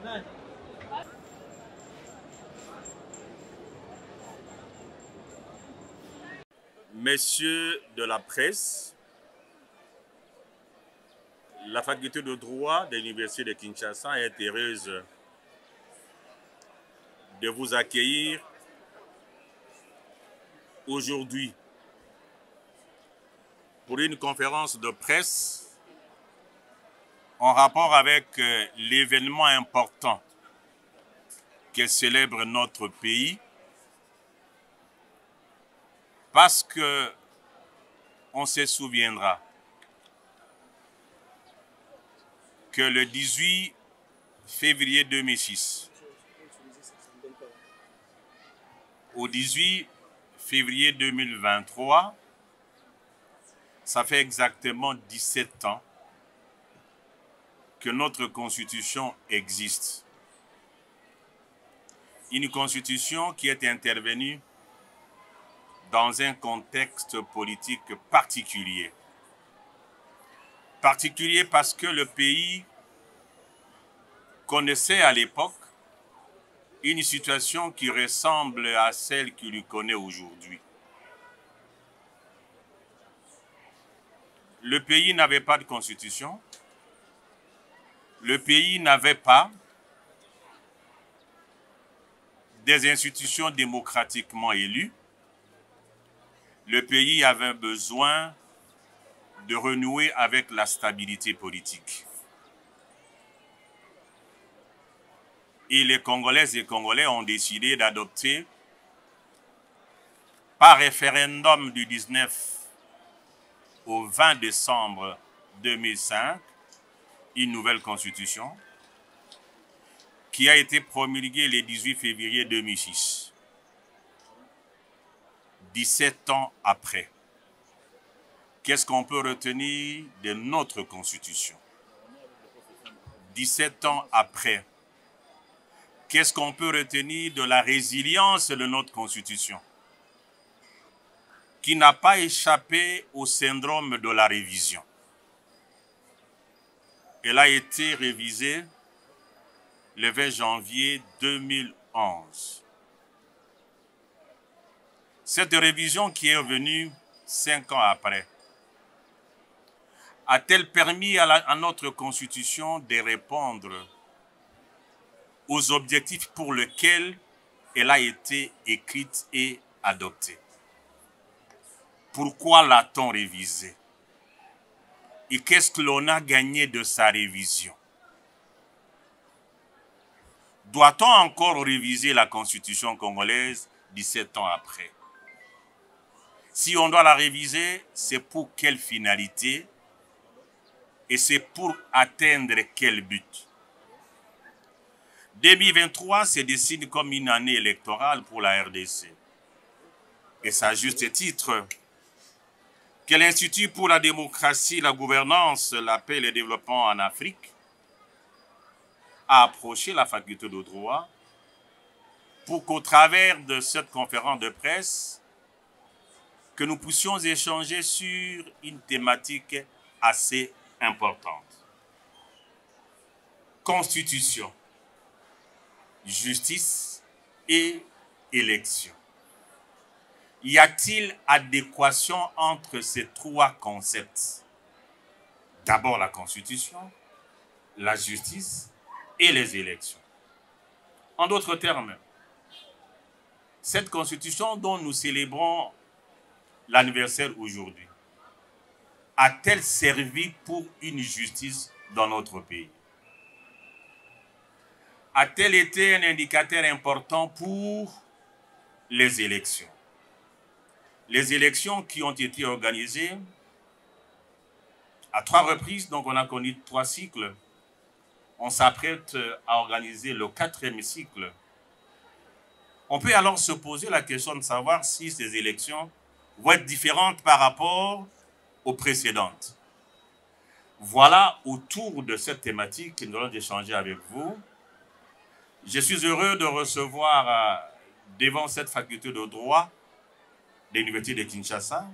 Messieurs de la presse, la faculté de droit de l'Université de Kinshasa est heureuse de vous accueillir aujourd'hui pour une conférence de presse en rapport avec l'événement important que célèbre notre pays, parce que on se souviendra que le 18 février 2006 au 18 février 2023, ça fait exactement 17 ans que notre constitution existe. Une constitution qui est intervenue dans un contexte politique particulier. Particulier parce que le pays connaissait à l'époque une situation qui ressemble à celle qu'il connaît aujourd'hui. Le pays n'avait pas de constitution. Le pays n'avait pas des institutions démocratiquement élues. Le pays avait besoin de renouer avec la stabilité politique. Et les Congolaises et Congolais ont décidé d'adopter par référendum du 19 au 20 décembre 2005 une nouvelle constitution qui a été promulguée le 18 février 2006. 17 ans après, qu'est-ce qu'on peut retenir de notre constitution? 17 ans après, qu'est-ce qu'on peut retenir de la résilience de notre constitution, qui n'a pas échappé au syndrome de la révision? Elle a été révisée le 20 janvier 2011. Cette révision qui est venue 5 ans après, a-t-elle permis à notre constitution de répondre aux objectifs pour lesquels elle a été écrite et adoptée? Pourquoi l'a-t-on révisée? Et qu'est-ce que l'on a gagné de sa révision? Doit-on encore réviser la constitution congolaise 17 ans après? Si on doit la réviser, c'est pour quelle finalité et c'est pour atteindre quel but? 2023 se dessine comme une année électorale pour la RDC. Et c'est à juste titre que l'Institut pour la démocratie, la gouvernance, la paix et le développement en Afrique a approché la faculté de droit pour qu'au travers de cette conférence de presse, que nous puissions échanger sur une thématique assez importante. Constitution, justice et élection. Y a-t-il adéquation entre ces trois concepts? D'abord la Constitution, la justice et les élections. En d'autres termes, cette Constitution dont nous célébrons l'anniversaire aujourd'hui, a-t-elle servi pour une justice dans notre pays? A-t-elle été un indicateur important pour les élections? Les élections qui ont été organisées à 3 reprises, donc on a connu 3 cycles. On s'apprête à organiser le 4e cycle. On peut alors se poser la question de savoir si ces élections vont être différentes par rapport aux précédentes. Voilà autour de cette thématique que nous allons échanger avec vous. Je suis heureux de recevoir devant cette faculté de droit de l'Université de Kinshasa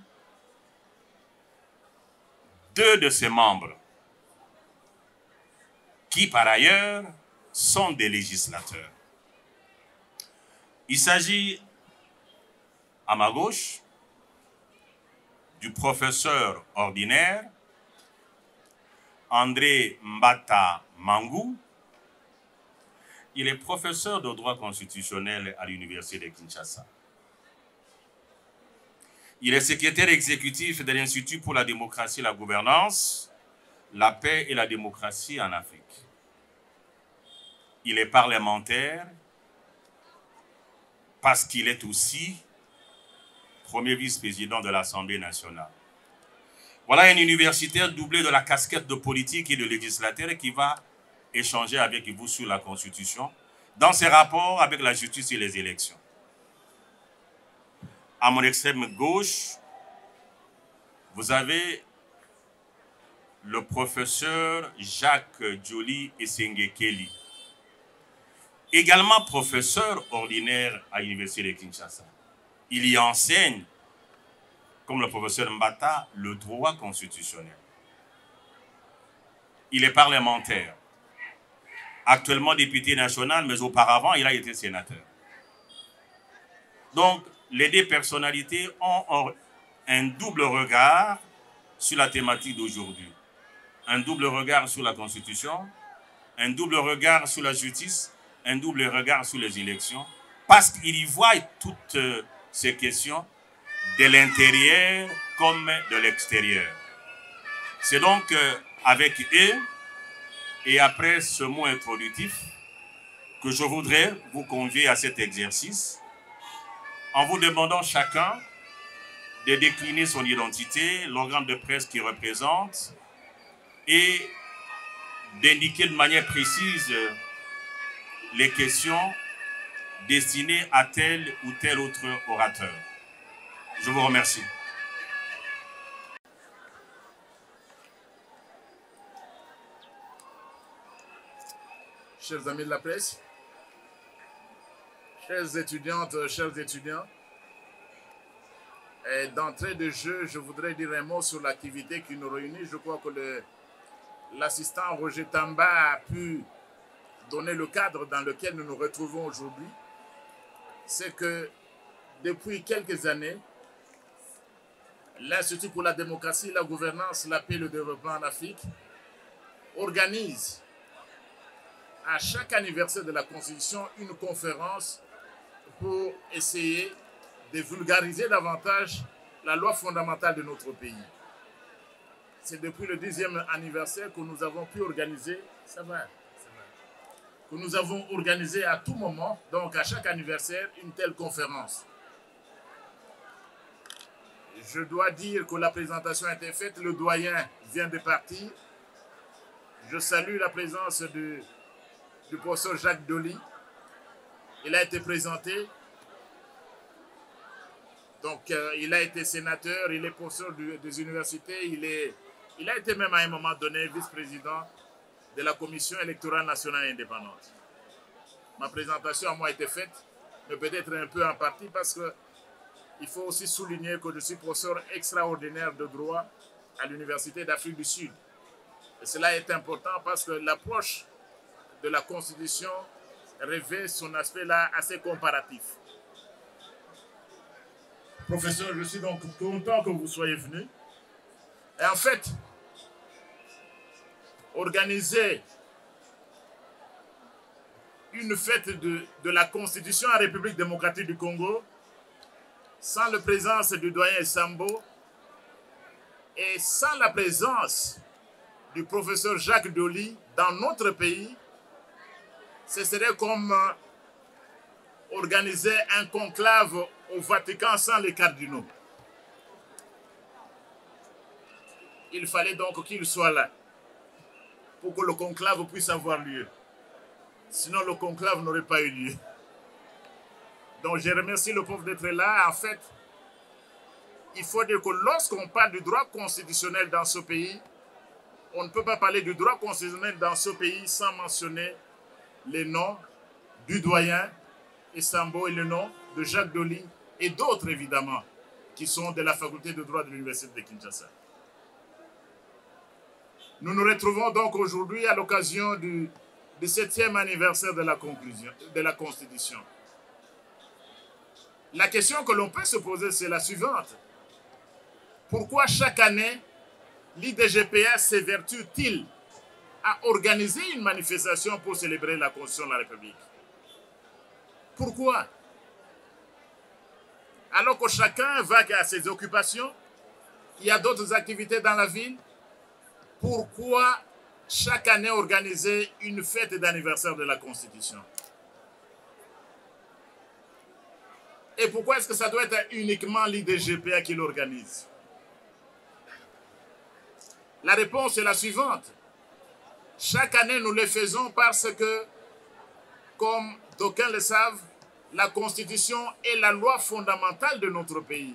2 de ses membres qui par ailleurs sont des législateurs. Il s'agit, à ma gauche, du professeur ordinaire André Mbata Mangou. Il est professeur de droit constitutionnel à l'Université de Kinshasa. Il est secrétaire exécutif de l'Institut pour la démocratie et la gouvernance, la paix et la démocratie en Afrique. Il est parlementaire parce qu'il est aussi premier vice-président de l'Assemblée nationale. Voilà un universitaire doublé de la casquette de politique et de législateur qui va échanger avec vous sur la Constitution dans ses rapports avec la justice et les élections. À mon extrême gauche, vous avez le professeur Jacques Joly Esengekeli, également professeur ordinaire à l'Université de Kinshasa. Il y enseigne, comme le professeur Mbata, le droit constitutionnel. Il est parlementaire, actuellement député national, mais auparavant, il a été sénateur. Donc, les deux personnalités ont un double regard sur la thématique d'aujourd'hui. Un double regard sur la Constitution, un double regard sur la justice, un double regard sur les élections, parce qu'ils y voient toutes ces questions de l'intérieur comme de l'extérieur. C'est donc avec eux, et après ce mot introductif, que je voudrais vous convier à cet exercice, en vous demandant chacun de décliner son identité, l'organe de presse qu'il représente, et d'indiquer de manière précise les questions destinées à tel ou tel autre orateur. Je vous remercie. Chers amis de la presse, chères étudiantes, chers étudiants, d'entrée de jeu, je voudrais dire un mot sur l'activité qui nous réunit. Je crois que l'assistant Roger Tamba a pu donner le cadre dans lequel nous nous retrouvons aujourd'hui. C'est que depuis quelques années, l'Institut pour la démocratie, la gouvernance, la paix et le développement en Afrique organise à chaque anniversaire de la Constitution une conférence pour essayer de vulgariser davantage la loi fondamentale de notre pays. C'est depuis le 10e anniversaire que nous avons pu organiser, que nous avons organisé à tout moment, donc à chaque anniversaire, une telle conférence. Je dois dire que la présentation a été faite, le doyen vient de partir. Je salue la présence du professeur Jacques Joly. Il a été présenté. Donc, il a été sénateur, il est professeur des universités, il a été même à un moment donné vice-président de la Commission électorale nationale indépendante. Ma présentation à moi a été faite, mais peut-être un peu en partie parce qu'il faut aussi souligner que je suis professeur extraordinaire de droit à l'Université d'Afrique du Sud. Et cela est important parce que l'approche de la Constitution revêt son aspect là assez comparatif. Professeur, je suis donc content que vous soyez venu. Et en fait, organiser une fête de la Constitution en République démocratique du Congo sans la présence du doyen Sambo et sans la présence du professeur Jacques Joly dans notre pays, ce serait comme organiser un conclave au Vatican sans les cardinaux. Il fallait donc qu'il soit là pour que le conclave puisse avoir lieu. Sinon, le conclave n'aurait pas eu lieu. Donc, je remercie le pauvre d'être là. En fait, il faut dire que lorsqu'on parle du droit constitutionnel dans ce pays, on ne peut pas parler du droit constitutionnel dans ce pays sans mentionner les noms du doyen Sambo et le nom de Jacques Joly et d'autres évidemment qui sont de la faculté de droit de l'Université de Kinshasa. Nous nous retrouvons donc aujourd'hui à l'occasion du du 7e anniversaire de la Constitution. La question que l'on peut se poser, c'est la suivante. Pourquoi chaque année, l'IDGPA s'évertue-t-il à organiser une manifestation pour célébrer la Constitution de la République? Pourquoi? Alors que chacun va à ses occupations, il y a d'autres activités dans la ville. Pourquoi chaque année organiser une fête d'anniversaire de la Constitution? Et pourquoi est-ce que ça doit être uniquement l'IDGPA qui l'organise? La réponse est la suivante. Chaque année, nous le faisons parce que, comme d'aucuns le savent, la Constitution est la loi fondamentale de notre pays.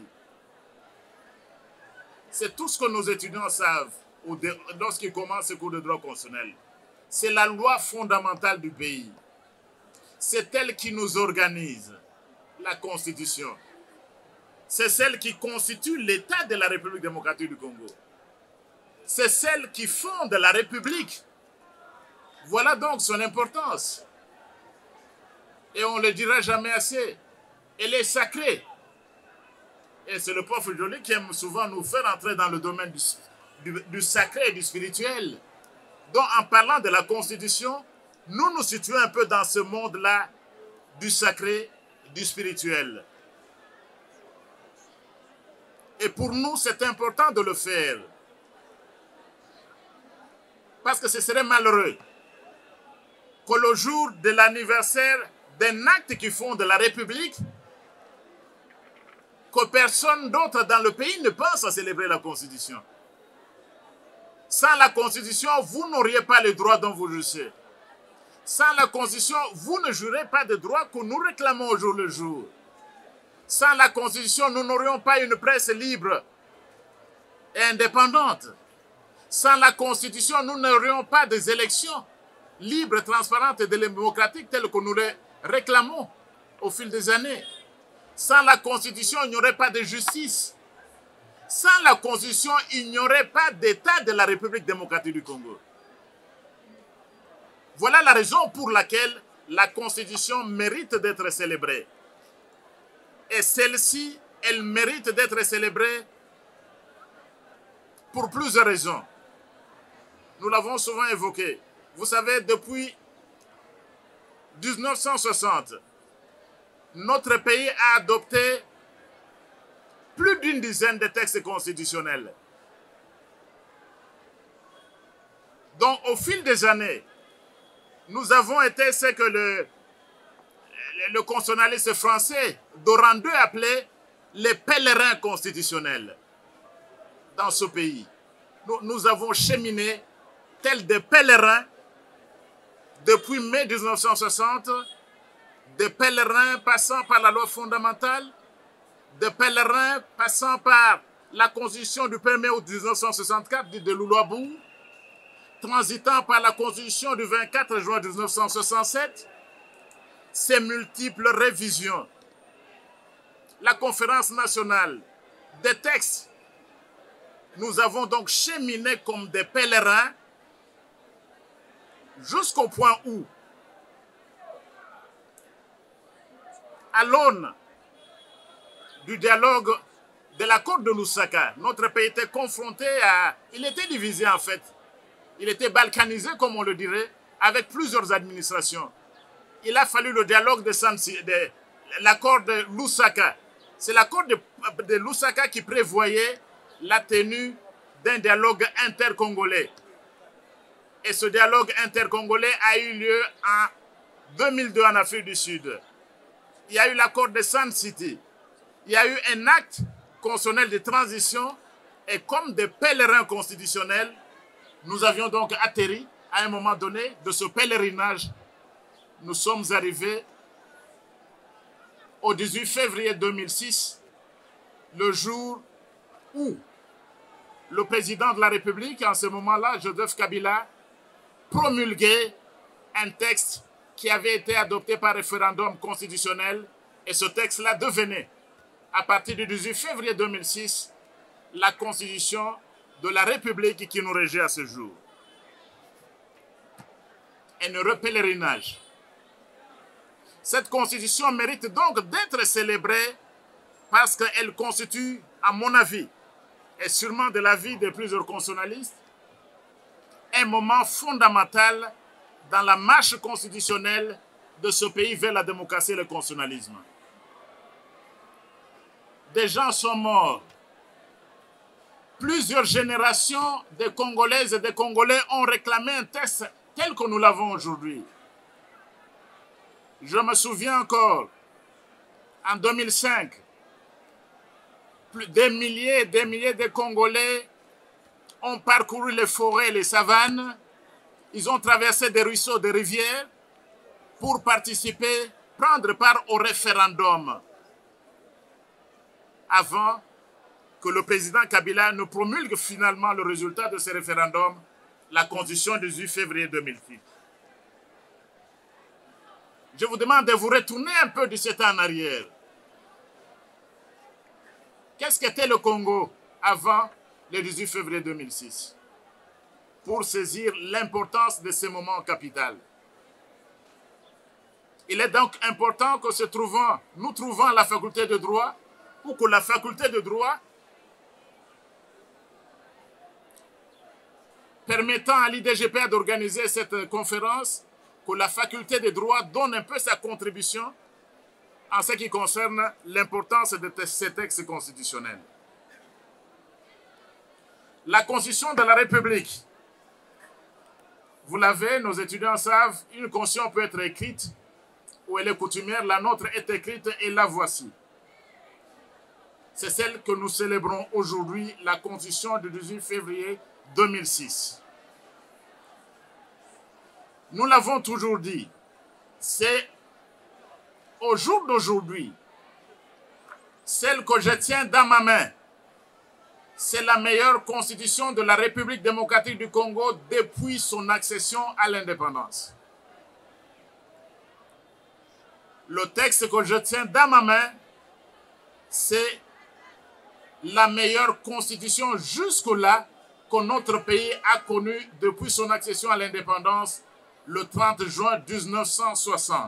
C'est tout ce que nos étudiants savent lorsqu'ils commencent ce cours de droit constitutionnel. C'est la loi fondamentale du pays. C'est elle qui nous organise, la Constitution. C'est celle qui constitue l'État de la République démocratique du Congo. C'est celle qui fonde la République. Voilà donc son importance. Et on ne le dira jamais assez. Elle est sacrée. Et c'est le prof Joly qui aime souvent nous faire entrer dans le domaine du sacré et du spirituel. Donc en parlant de la Constitution, nous nous situons un peu dans ce monde-là du sacré, du spirituel. Et pour nous, c'est important de le faire. Parce que ce serait malheureux que le jour de l'anniversaire d'un acte qui fonde la République, que personne d'autre dans le pays ne pense à célébrer la Constitution. Sans la Constitution, vous n'auriez pas les droits dont vous jouissez. Sans la Constitution, vous ne jouirez pas des droits que nous réclamons au jour le jour. Sans la Constitution, nous n'aurions pas une presse libre et indépendante. Sans la Constitution, nous n'aurions pas des élections libres, transparentes et démocratiques telles que nous les réclamons au fil des années. Sans la Constitution, il n'y aurait pas de justice. Sans la Constitution, il n'y aurait pas d'État de la République démocratique du Congo. Voilà la raison pour laquelle la Constitution mérite d'être célébrée. Et celle-ci, elle mérite d'être célébrée pour plusieurs raisons. Nous l'avons souvent évoqué. Vous savez, depuis 1960, notre pays a adopté plus d'une dizaine de textes constitutionnels. Donc, au fil des années, nous avons été ce que le constitutionnaliste français Doran II appelait les pèlerins constitutionnels dans ce pays. Nous avons cheminé tels des pèlerins depuis mai 1960, des pèlerins passant par la loi fondamentale, des pèlerins passant par la constitution du 1er août 1964 de Louloabou, transitant par la constitution du 24 juin 1967, ses multiples révisions, la conférence nationale, des textes. Nous avons donc cheminé comme des pèlerins jusqu'au point où, à l'aune du dialogue de l'accord de Lusaka, notre pays était confronté à... Il était divisé en fait. Il était balkanisé, comme on le dirait, avec plusieurs administrations. Il a fallu le dialogue de l'accord de Lusaka. C'est l'accord de Lusaka qui prévoyait la tenue d'un dialogue intercongolais. Et ce dialogue intercongolais a eu lieu en 2002 en Afrique du Sud. Il y a eu l'accord de Sun City. Il y a eu un acte constitutionnel de transition et comme des pèlerins constitutionnels, nous avions donc atterri à un moment donné de ce pèlerinage. Nous sommes arrivés au 18 février 2006, le jour où le président de la République, en ce moment-là, Joseph Kabila, promulguait un texte qui avait été adopté par référendum constitutionnel. Et ce texte-là devenait, à partir du 18 février 2006, la constitution de la République qui nous régit à ce jour. un heureux pèlerinage. Cette constitution mérite donc d'être célébrée parce qu'elle constitue, à mon avis, et sûrement de l'avis de plusieurs constitutionnalistes, un moment fondamental dans la marche constitutionnelle de ce pays vers la démocratie et le constitutionnalisme. Des gens sont morts. Plusieurs générations de Congolaises et de Congolais ont réclamé un texte tel que nous l'avons aujourd'hui. Je me souviens encore, en 2005, des milliers et des milliers de Congolais ont parcouru les forêts et les savanes. Ils ont traversé des ruisseaux, des rivières pour participer, prendre part au référendum avant que le président Kabila ne promulgue finalement le résultat de ce référendum, la Constitution du 18 février 2006. Je vous demande de vous retourner un peu 17 ans en arrière. Qu'est-ce qu'était le Congo avant le 18 février 2006? Pour saisir l'importance de ce moment capital. Il est donc important que nous trouvons la faculté de droit, ou que la faculté de droit permettant à l'IDGP d'organiser cette conférence, que la faculté de droit donne un peu sa contribution en ce qui concerne l'importance de ces textes constitutionnels. La Constitution de la République, vous l'avez, nos étudiants savent, une constitution peut être écrite ou elle est coutumière, la nôtre est écrite et la voici. C'est celle que nous célébrons aujourd'hui, la Constitution du 18 février 2006. Nous l'avons toujours dit, c'est au jour d'aujourd'hui, celle que je tiens dans ma main, c'est la meilleure constitution de la République démocratique du Congo depuis son accession à l'indépendance. Le texte que je tiens dans ma main, c'est la meilleure constitution jusque-là que notre pays a connue depuis son accession à l'indépendance le 30 juin 1960.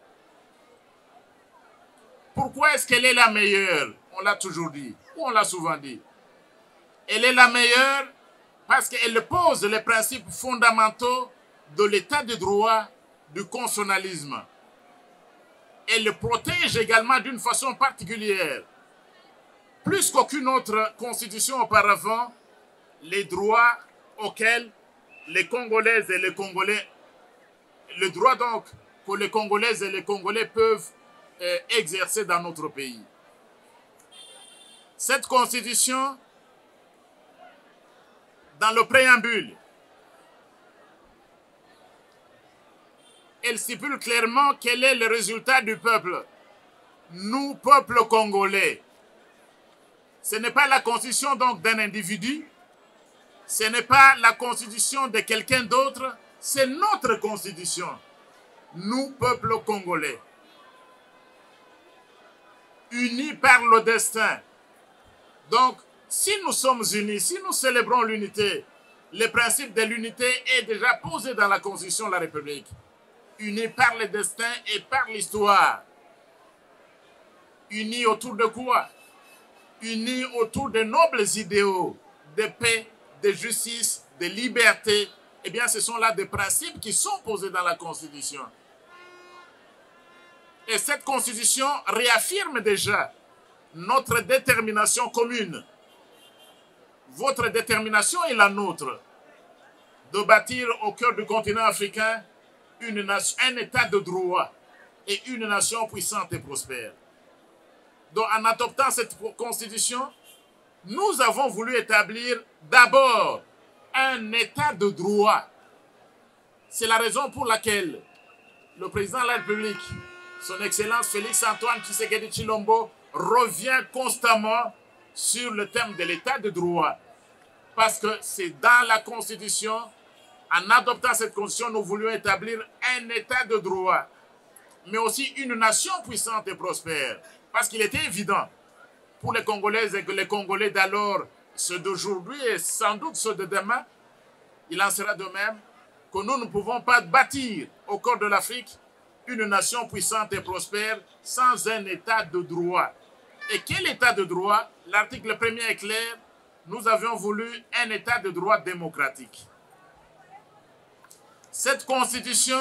Pourquoi est-ce qu'elle est la meilleure? On l'a toujours dit, ou on l'a souvent dit. Elle est la meilleure parce qu'elle pose les principes fondamentaux de l'état de droit, du constitutionnalisme. Elle protège également d'une façon particulière, plus qu'aucune autre constitution auparavant, les droits auxquels les Congolaises et les Congolais, le droit donc que les Congolaises et les Congolais peuvent exercer dans notre pays. Cette constitution, dans le préambule, elle stipule clairement quel est le résultat du peuple. Nous, peuple congolais. Ce n'est pas la constitution donc d'un individu, ce n'est pas la constitution de quelqu'un d'autre, c'est notre constitution. Nous, peuple congolais. Unis par le destin. Donc, si nous sommes unis, si nous célébrons l'unité, le principe de l'unité est déjà posé dans la Constitution de la République. Unis par le destin et par l'histoire. Unis autour de quoi? Unis autour de nobles idéaux, de paix, de justice, de liberté. Eh bien, ce sont là des principes qui sont posés dans la Constitution. Et cette Constitution réaffirme déjà notre détermination commune. Votre détermination est la nôtre de bâtir au cœur du continent africain un état de droit et une nation puissante et prospère. Donc, en adoptant cette constitution, nous avons voulu établir d'abord un état de droit. C'est la raison pour laquelle le président de la République, son Excellence Félix-Antoine Tshisekedi Tshilombo, revient constamment sur le thème de l'état de droit. Parce que c'est dans la Constitution, en adoptant cette Constitution, nous voulions établir un état de droit, mais aussi une nation puissante et prospère. Parce qu'il était évident pour les Congolaises et que les Congolais d'alors, ceux d'aujourd'hui et sans doute ceux de demain, il en sera de même, que nous ne pouvons pas bâtir au cœur de l'Afrique une nation puissante et prospère sans un état de droit. Et quel état de droit? L'article 1er est clair. Nous avions voulu un état de droit démocratique. Cette constitution,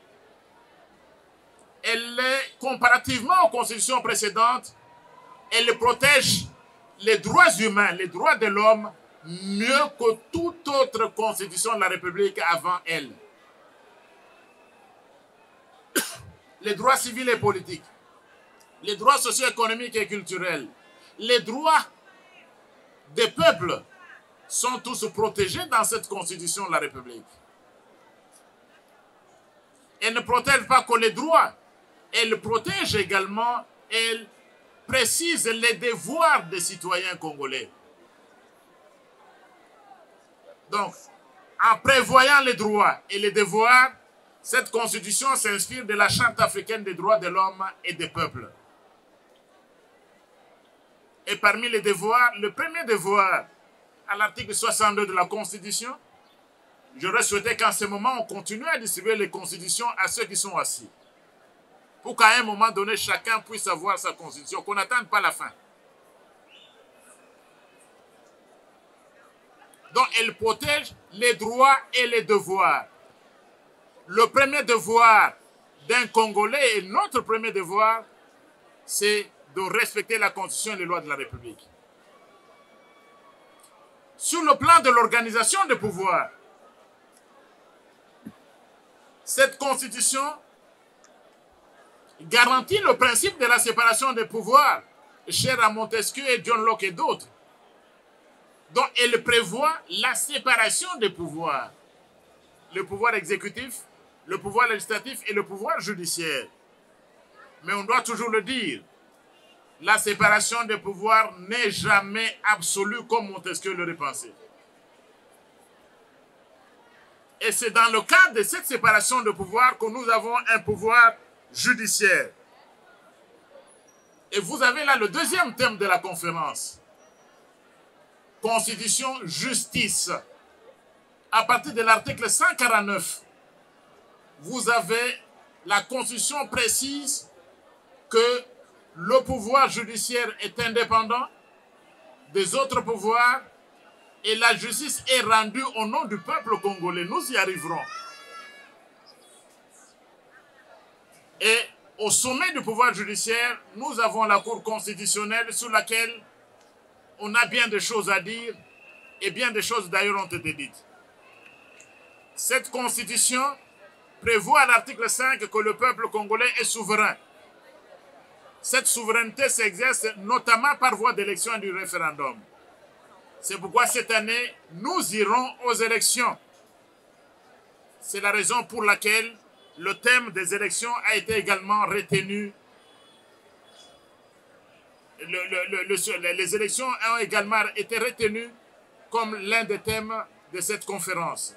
elle est, comparativement aux constitutions précédentes, elle protège les droits humains, les droits de l'homme, mieux que toute autre constitution de la République avant elle. Les droits civils et politiques, les droits socio-économiques et culturels, les droits des peuples sont tous protégés dans cette constitution de la République. Elle ne protège pas que les droits, elle protège également, elle précise les devoirs des citoyens congolais. Donc, en prévoyant les droits et les devoirs, cette constitution s'inspire de la Charte africaine des droits de l'homme et des peuples. Et parmi les devoirs, le premier devoir, à l'article 62 de la Constitution, j'aurais souhaité qu'en ce moment, on continue à distribuer les constitutions à ceux qui sont assis. Pour qu'à un moment donné, chacun puisse avoir sa constitution, qu'on n'attende pas la fin. Donc, elle protège les droits et les devoirs. Le premier devoir d'un Congolais et notre premier devoir, c'est de respecter la Constitution et les lois de la République. Sur le plan de l'organisation des pouvoirs, cette Constitution garantit le principe de la séparation des pouvoirs, cher à Montesquieu et John Locke et d'autres. Donc, elle prévoit la séparation des pouvoirs. Le pouvoir exécutif, le pouvoir législatif et le pouvoir judiciaire. Mais on doit toujours le dire, la séparation des pouvoirs n'est jamais absolue comme Montesquieu l'aurait pensé. Et c'est dans le cadre de cette séparation de pouvoirs que nous avons un pouvoir judiciaire. Et vous avez là le deuxième thème de la conférence. Constitution, justice. À partir de l'article 149, vous avez la Constitution précise que le pouvoir judiciaire est indépendant des autres pouvoirs et la justice est rendue au nom du peuple congolais. Nous y arriverons. Et au sommet du pouvoir judiciaire, nous avons la Cour constitutionnelle sur laquelle on a bien des choses à dire et bien des choses d'ailleurs ont été dites. Cette constitution prévoit à l'article 5 que le peuple congolais est souverain. Cette souveraineté s'exerce notamment par voie d'élection et du référendum. C'est pourquoi cette année, nous irons aux élections. C'est la raison pour laquelle le thème des élections a été également retenu. Les élections ont également été retenues comme l'un des thèmes de cette conférence.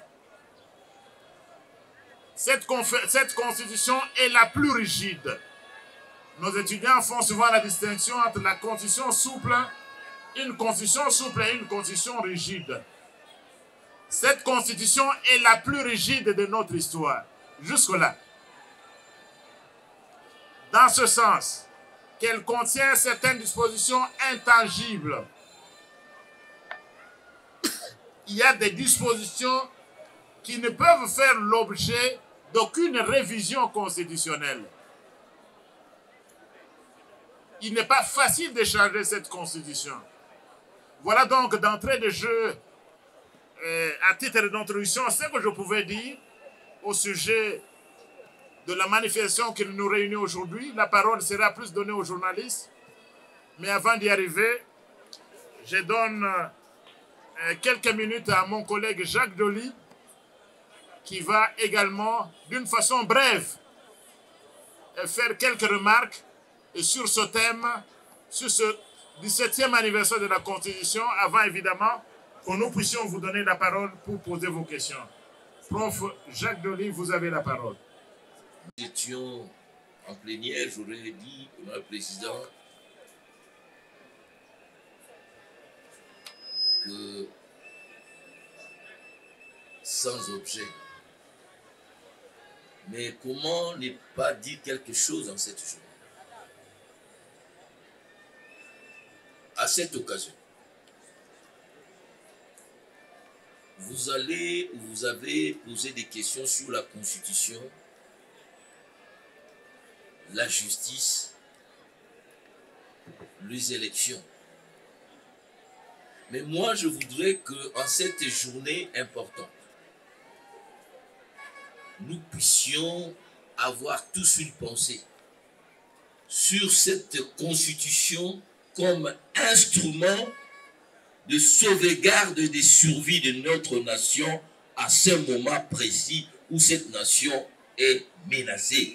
Cette constitution est la plus rigide. Nos étudiants font souvent la distinction entre la constitution souple, une constitution souple et une constitution rigide. Cette constitution est la plus rigide de notre histoire, jusque-là. Dans ce sens, qu'elle contient certaines dispositions intangibles. Il y a des dispositions qui ne peuvent faire l'objet d'aucune révision constitutionnelle. Il n'est pas facile de changer cette constitution. Voilà donc d'entrée de jeu, à titre d'introduction, ce que je pouvais dire au sujet de la manifestation qui nous réunit aujourd'hui. La parole sera plus donnée aux journalistes. Mais avant d'y arriver, je donne quelques minutes à mon collègue Jacques Dolly, qui va également, d'une façon brève, faire quelques remarques sur ce thème, sur ce 17e anniversaire de la Constitution, avant évidemment que nous puissions vous donner la parole pour poser vos questions. Prof. Jacques Dolly, vous avez la parole. Nous étions en plénière, j'aurais dit, le président, que sans objet, Mais comment ne pas dire quelque chose en cette journée? À cette occasion, vous avez posé des questions sur la Constitution, la justice, les élections. Mais moi, je voudrais qu'en cette journée importante, nous puissions avoir tous une pensée sur cette Constitution comme instrument de sauvegarde et de survie de notre nation à ce moment précis où cette nation est menacée.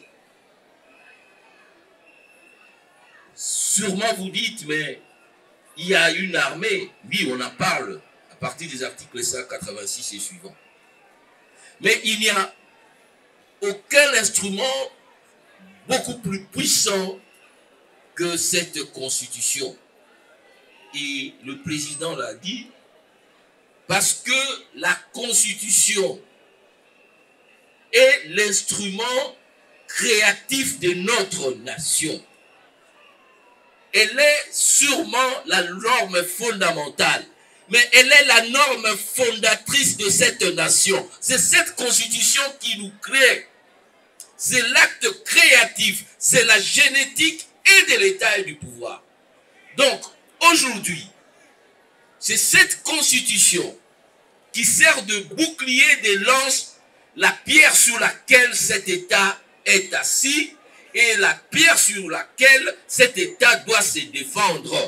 Sûrement vous dites, mais il y a une armée. Oui, on en parle à partir des articles 186 et suivants. Mais il n'y a aucun instrument beaucoup plus puissant que cette Constitution. Et le président l'a dit, parce que la Constitution est l'instrument créatif de notre nation. Elle est sûrement la norme fondamentale, mais elle est la norme fondatrice de cette nation. C'est cette Constitution qui nous crée. C'est l'acte créatif, c'est la génétique et de l'État et du pouvoir. Donc, aujourd'hui, c'est cette Constitution qui sert de bouclier, de lance, la pierre sur laquelle cet État est assis et la pierre sur laquelle cet État doit se défendre.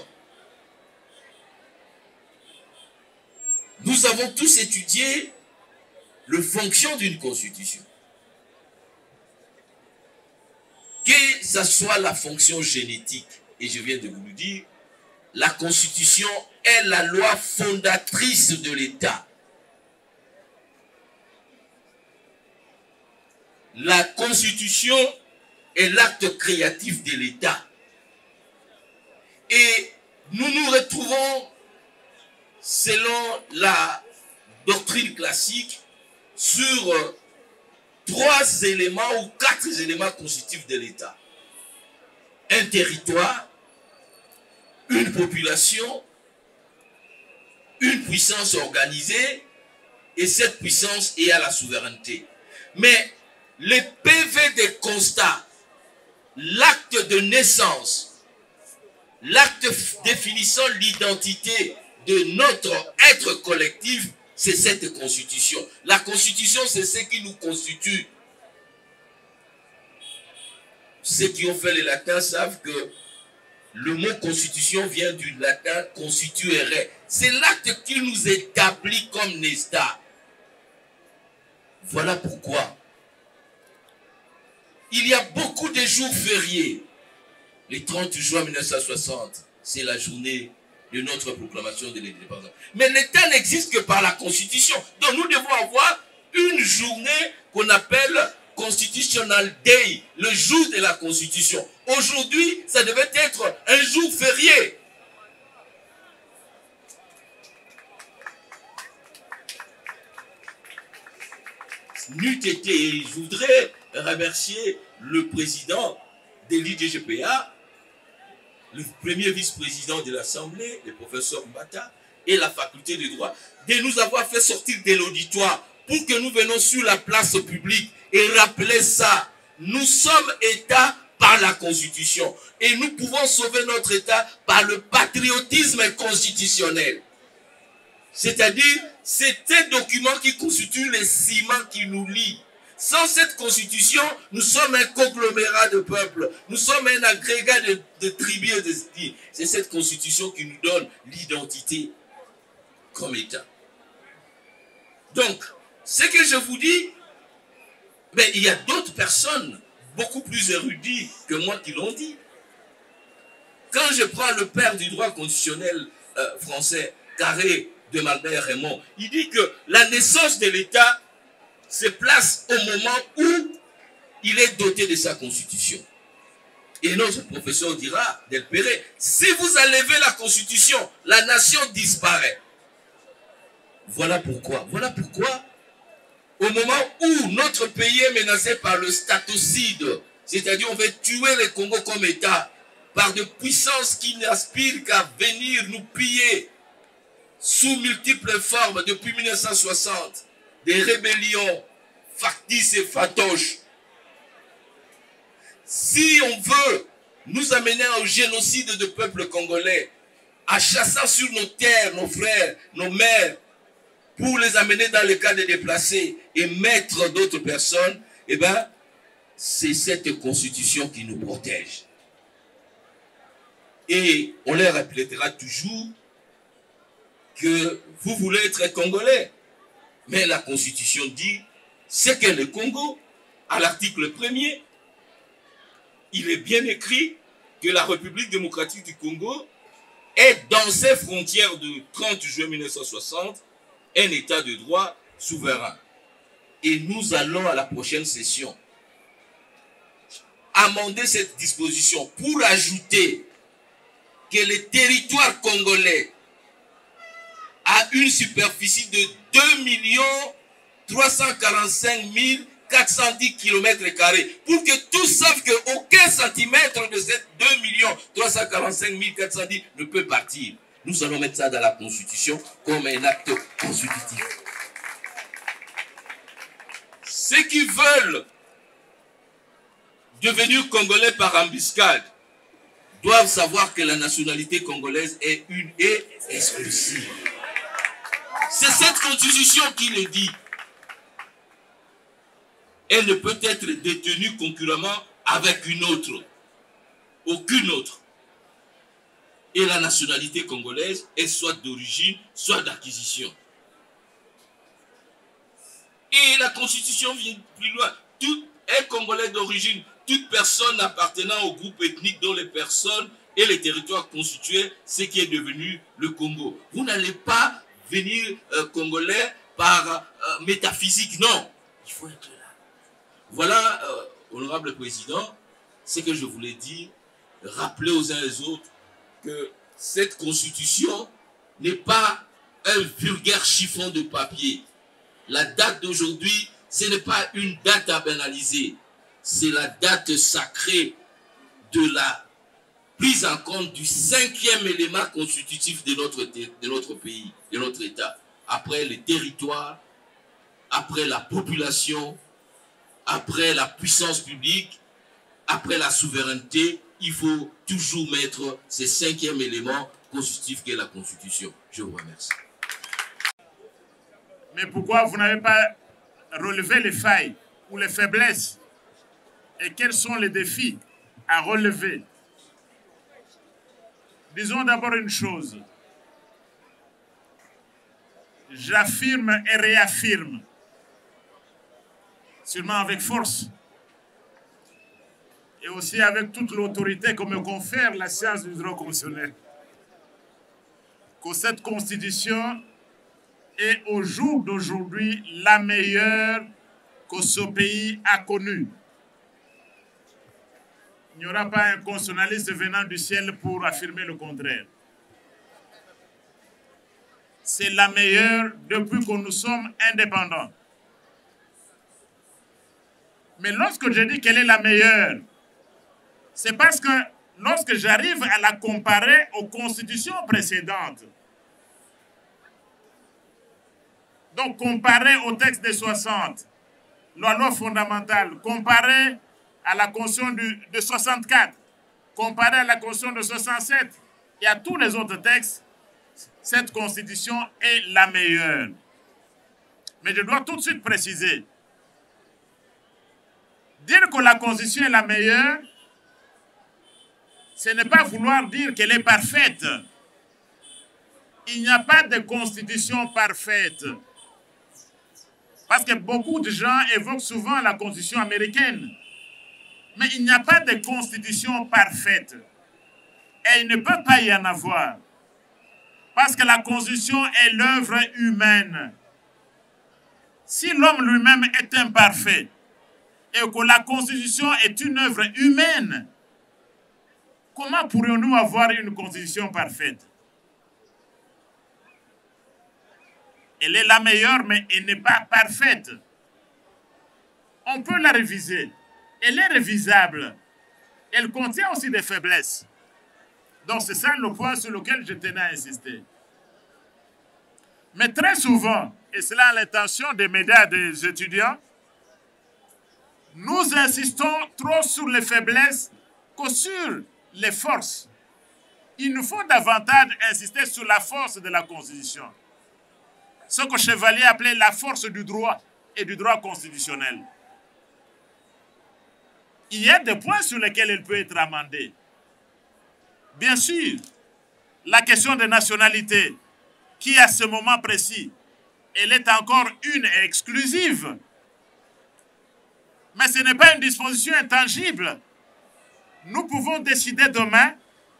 Nous avons tous étudié le fonction d'une Constitution. Que ce soit la fonction génétique, et je viens de vous le dire, la Constitution est la loi fondatrice de l'État. La Constitution est l'acte créatif de l'État. Et nous nous retrouvons, selon la doctrine classique, sur 3 éléments ou 4 éléments constitutifs de l'État. Un territoire, une population, une puissance organisée, et cette puissance est à la souveraineté. Mais les PV des constats, l'acte de naissance, l'acte définissant l'identité de notre être collectif, c'est cette Constitution. La Constitution, c'est ce qui nous constitue. Ceux qui ont fait le latin savent que le mot Constitution vient du latin constituere. C'est l'acte qui nous établit comme État. Voilà pourquoi il y a beaucoup de jours fériés. Le 30 juin 1960, c'est la journée de notre proclamation de l'indépendance. Mais l'État n'existe que par la Constitution. Donc nous devons avoir une journée qu'on appelle Constitutional Day, le jour de la Constitution. Aujourd'hui, ça devait être un jour férié. N'eût été, je voudrais remercier le président de l'IDGPA, le premier vice-président de l'Assemblée, le professeur Mbata, et la faculté de droit, de nous avoir fait sortir de l'auditoire pour que nous venions sur la place publique et rappeler ça. Nous sommes État par la Constitution et nous pouvons sauver notre État par le patriotisme constitutionnel. C'est-à-dire, c'est un document qui constitue le ciment qui nous lie. Sans cette Constitution, nous sommes un conglomérat de peuples. Nous sommes un agrégat de tribus et d'ethnies. C'est cette Constitution qui nous donne l'identité comme État. Donc, ce que je vous dis, mais il y a d'autres personnes beaucoup plus érudites que moi qui l'ont dit. Quand je prends le père du droit constitutionnel français, Carré de Malbert-Raymond, il dit que la naissance de l'État se place au moment où il est doté de sa constitution. Et notre professeur dira, Delpéré, si vous enlevez la constitution, la nation disparaît. Voilà pourquoi au moment où notre pays est menacé par le statocide, c'est-à-dire on veut tuer le Congo comme État, par de puissances qui n'aspirent qu'à venir nous piller sous multiples formes depuis 1960, des rébellions factices et fatoches. Si on veut nous amener au génocide de peuple congolais, à chasser sur nos terres, nos frères, nos mères, pour les amener dans le cas des déplacés et mettre d'autres personnes, eh bien, c'est cette constitution qui nous protège. Et on leur répétera toujours que vous voulez être congolais. Mais la constitution dit, c'est que le Congo, à l'article 1er, il est bien écrit que la République démocratique du Congo est dans ses frontières du 30 juin 1960 un État de droit souverain. Et nous allons à la prochaine session amender cette disposition pour ajouter que le territoire congolais a une superficie de 2 345 410 km², pour que tous savent qu'aucun centimètre de ces 2 345 410 ne peut partir. Nous allons mettre ça dans la Constitution comme un acte constitutif. Ceux qui veulent devenir congolais par embuscade doivent savoir que la nationalité congolaise est une et exclusive. C'est cette constitution qui le dit. Elle ne peut être détenue concurremment avec une autre. Aucune autre. Et la nationalité congolaise est soit d'origine, soit d'acquisition. Et la constitution vient plus loin. Tout est congolais d'origine. Toute personne appartenant au groupe ethnique dont les personnes et les territoires constitués, ce qui est devenu le Congo. Vous n'allez pas venir congolais par métaphysique, non. Il faut être là. Voilà, honorable président, ce que je voulais dire, rappeler aux uns et aux autres que cette constitution n'est pas un vulgaire chiffon de papier. La date d'aujourd'hui, ce n'est pas une date à banaliser. C'est la date sacrée de la prise en compte du 5e élément constitutif de notre pays, de notre État. Après les territoires, après la population, après la puissance publique, après la souveraineté, il faut toujours mettre ce 5e élément constitutif qu'est la Constitution. Je vous remercie. Mais pourquoi vous n'avez pas relevé les failles ou les faiblesses? Et quels sont les défis à relever? Disons d'abord une chose. J'affirme et réaffirme, sûrement avec force, et aussi avec toute l'autorité que me confère la science du droit constitutionnel, que cette constitution est au jour d'aujourd'hui la meilleure que ce pays a connue. Il n'y aura pas un constitutionnaliste venant du ciel pour affirmer le contraire. C'est la meilleure depuis que nous sommes indépendants. Mais lorsque je dis qu'elle est la meilleure, c'est parce que lorsque j'arrive à la comparer aux constitutions précédentes, donc comparer au texte des 60, la loi fondamentale, comparer à la Constitution de 64, comparé à la Constitution de 67 et à tous les autres textes, cette Constitution est la meilleure. Mais je dois tout de suite préciser, dire que la Constitution est la meilleure, ce n'est pas vouloir dire qu'elle est parfaite. Il n'y a pas de Constitution parfaite. Parce que beaucoup de gens évoquent souvent la Constitution américaine. Mais il n'y a pas de constitution parfaite. Et il ne peut pas y en avoir. Parce que la constitution est l'œuvre humaine. Si l'homme lui-même est imparfait et que la constitution est une œuvre humaine, comment pourrions-nous avoir une constitution parfaite? Elle est la meilleure, mais elle n'est pas parfaite. on peut la réviser. Elle est révisable. Elle contient aussi des faiblesses. Donc c'est ça le point sur lequel je tenais à insister. Mais très souvent, et c'est là l'intention des médias et des étudiants, nous insistons trop sur les faiblesses que sur les forces. Il nous faut davantage insister sur la force de la Constitution. Ce que Chevalier appelait la force du droit et du droit constitutionnel. Il y a des points sur lesquels elle peut être amendée. Bien sûr, la question de nationalité, qui à ce moment précis, elle est encore une et exclusive. Mais ce n'est pas une disposition intangible. Nous pouvons décider demain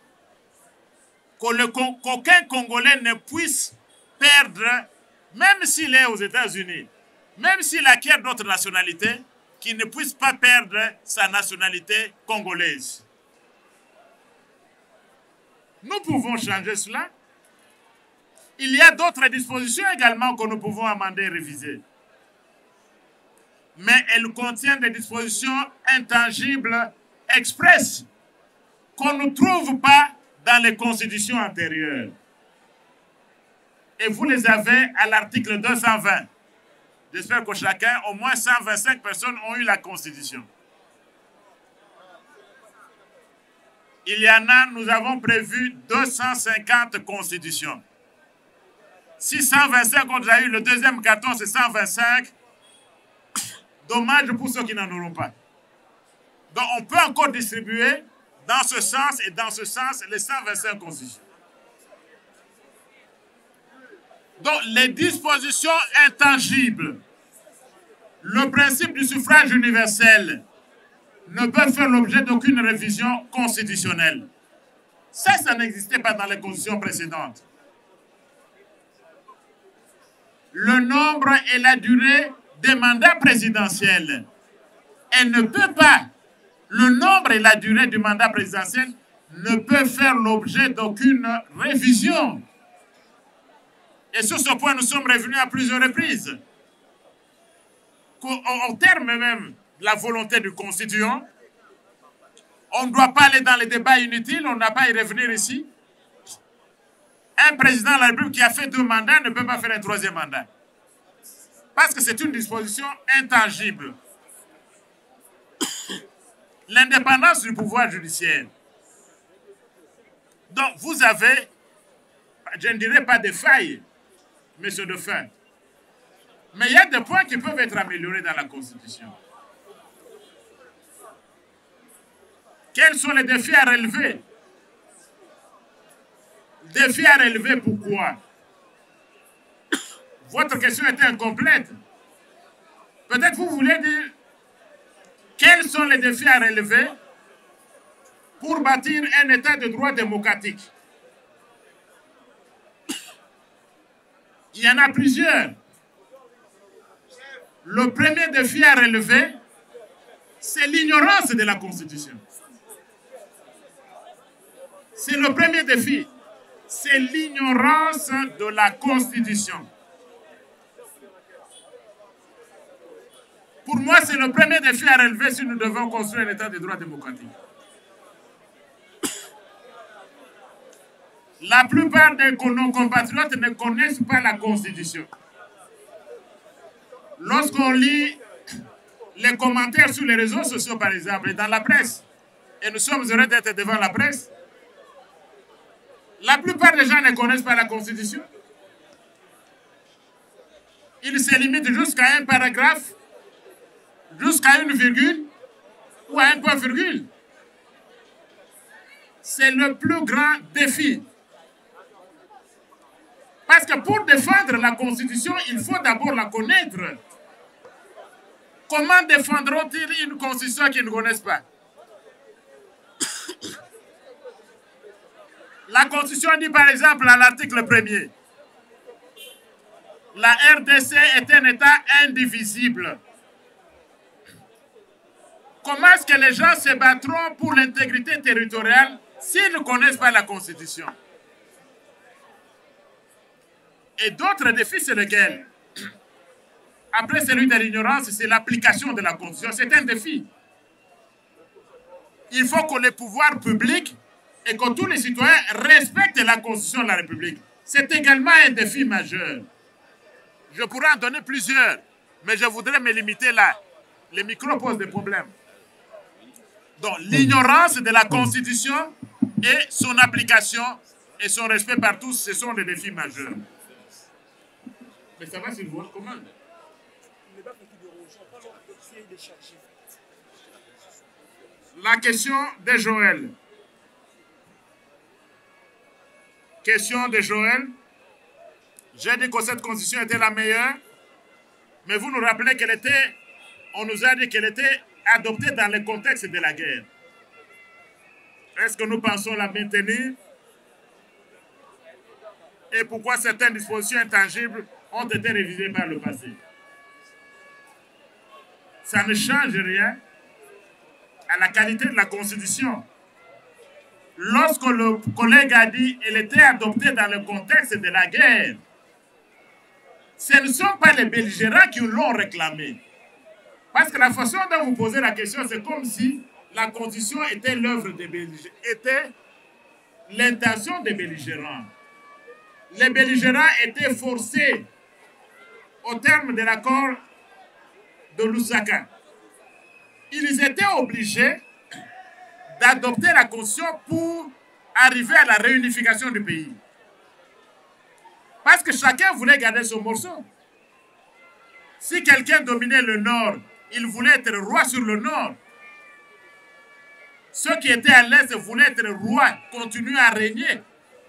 qu'aucun Congolais ne puisse perdre, même s'il est aux États-Unis, même s'il acquiert d'autres nationalités, qu'il ne puisse pas perdre sa nationalité congolaise. Nous pouvons changer cela. Il y a d'autres dispositions également que nous pouvons amender et réviser. Mais elles contiennent des dispositions intangibles, expresses, qu'on ne trouve pas dans les constitutions antérieures. Et vous les avez à l'article 220. J'espère que chacun, au moins 125 personnes ont eu la Constitution. Il y en a, nous avons prévu 250 constitutions. Si 125 ont déjà eu le deuxième carton, c'est 125. Dommage pour ceux qui n'en auront pas. Donc on peut encore distribuer dans ce sens et dans ce sens les 125 constitutions. Donc les dispositions intangibles, le principe du suffrage universel ne peut faire l'objet d'aucune révision constitutionnelle. Ça n'existait pas dans les constitutions précédentes. Le nombre et la durée des mandats présidentiels. Elle ne peut pas, le nombre et la durée du mandat présidentiel ne peut faire l'objet d'aucune révision. Et sur ce point, nous sommes revenus à plusieurs reprises. En termes même de la volonté du constituant, on ne doit pas aller dans les débats inutiles, on n'a pas à y revenir ici. Un président de la République qui a fait 2 mandats ne peut pas faire un 3e mandat. Parce que c'est une disposition intangible. L'indépendance du pouvoir judiciaire. Donc vous avez, je ne dirais pas des failles, mais c'est de fait. Mais il y a des points qui peuvent être améliorés dans la Constitution. Quels sont les défis à relever? Défis à relever, pourquoi? Votre question était incomplète. Peut-être vous voulez dire quels sont les défis à relever pour bâtir un état de droit démocratique. Il y en a plusieurs. Le premier défi à relever, c'est l'ignorance de la Constitution. C'est le premier défi. C'est l'ignorance de la Constitution. Pour moi, c'est le premier défi à relever si nous devons construire un état de droit démocratique. La plupart de nos compatriotes ne connaissent pas la Constitution. Lorsqu'on lit les commentaires sur les réseaux sociaux, par exemple, et dans la presse, et nous sommes heureux d'être devant la presse, la plupart des gens ne connaissent pas la Constitution. Ils se limitent jusqu'à un paragraphe, jusqu'à une virgule ou à un point virgule. C'est le plus grand défi. Parce que pour défendre la Constitution, il faut d'abord la connaître. Comment défendront-ils une Constitution qu'ils ne connaissent pas? La Constitution dit par exemple à l'article 1er, la RDC est un État indivisible. Comment est-ce que les gens se battront pour l'intégrité territoriale s'ils ne connaissent pas la Constitution? Et d'autres défis, c'est lesquels? Après celui de l'ignorance, c'est l'application de la Constitution. C'est un défi. Il faut que les pouvoirs publics et que tous les citoyens respectent la Constitution de la République. C'est également un défi majeur. Je pourrais en donner plusieurs, mais je voudrais me limiter là. Les micros posent des problèmes. Donc, l'ignorance de la Constitution et son application et son respect par tous, ce sont des défis majeurs. Mais ça va, c'est votre commande. La question de Joël. Question de Joël. J'ai dit que cette constitution était la meilleure, mais vous nous rappelez qu'elle était, on nous a dit qu'elle était adoptée dans le contexte de la guerre. Est-ce que nous pensons la maintenir? Et pourquoi certaines dispositions intangibles ont été révisées par le passé? Ça ne change rien à la qualité de la Constitution. Lorsque le collègue a dit qu'elle était adoptée dans le contexte de la guerre, ce ne sont pas les belligérants qui l'ont réclamé. Parce que la façon dont vous posez la question, c'est comme si la Constitution était l'œuvre des belligérants, était l'intention des belligérants. Les belligérants étaient forcés, au terme de l'accord de Lusaka, ils étaient obligés d'adopter la Constitution pour arriver à la réunification du pays. Parce que chacun voulait garder son morceau. Si quelqu'un dominait le Nord, il voulait être roi sur le Nord. Ceux qui étaient à l'Est voulaient être rois, continuer à régner.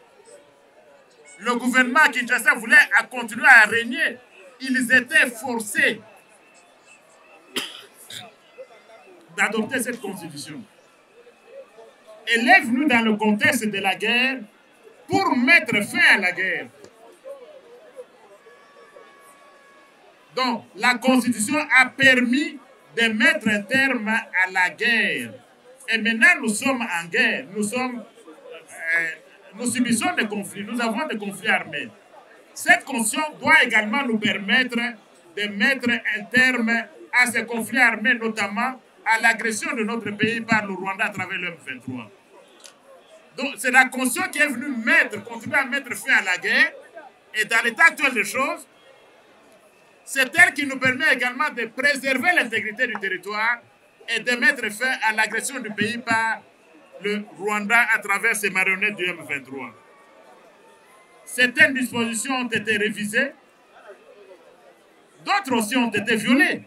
Le gouvernement Kinshasa voulait continuer à régner. Ils étaient forcés d'adopter cette constitution. Elle est venue dans le contexte de la guerre pour mettre fin à la guerre. Donc, la Constitution a permis de mettre un terme à la guerre. Et maintenant, nous sommes en guerre. Nous subissons des conflits. Nous avons des conflits armés. Cette Constitution doit également nous permettre de mettre un terme à ces conflits armés, notamment à l'agression de notre pays par le Rwanda à travers le M23. Donc, c'est la Constitution qui est venue continuer à mettre fin à la guerre. Et dans l'état actuel des choses, c'est elle qui nous permet également de préserver l'intégrité du territoire et de mettre fin à l'agression du pays par le Rwanda à travers ses marionnettes du M23. Certaines dispositions ont été révisées, d'autres aussi ont été violées.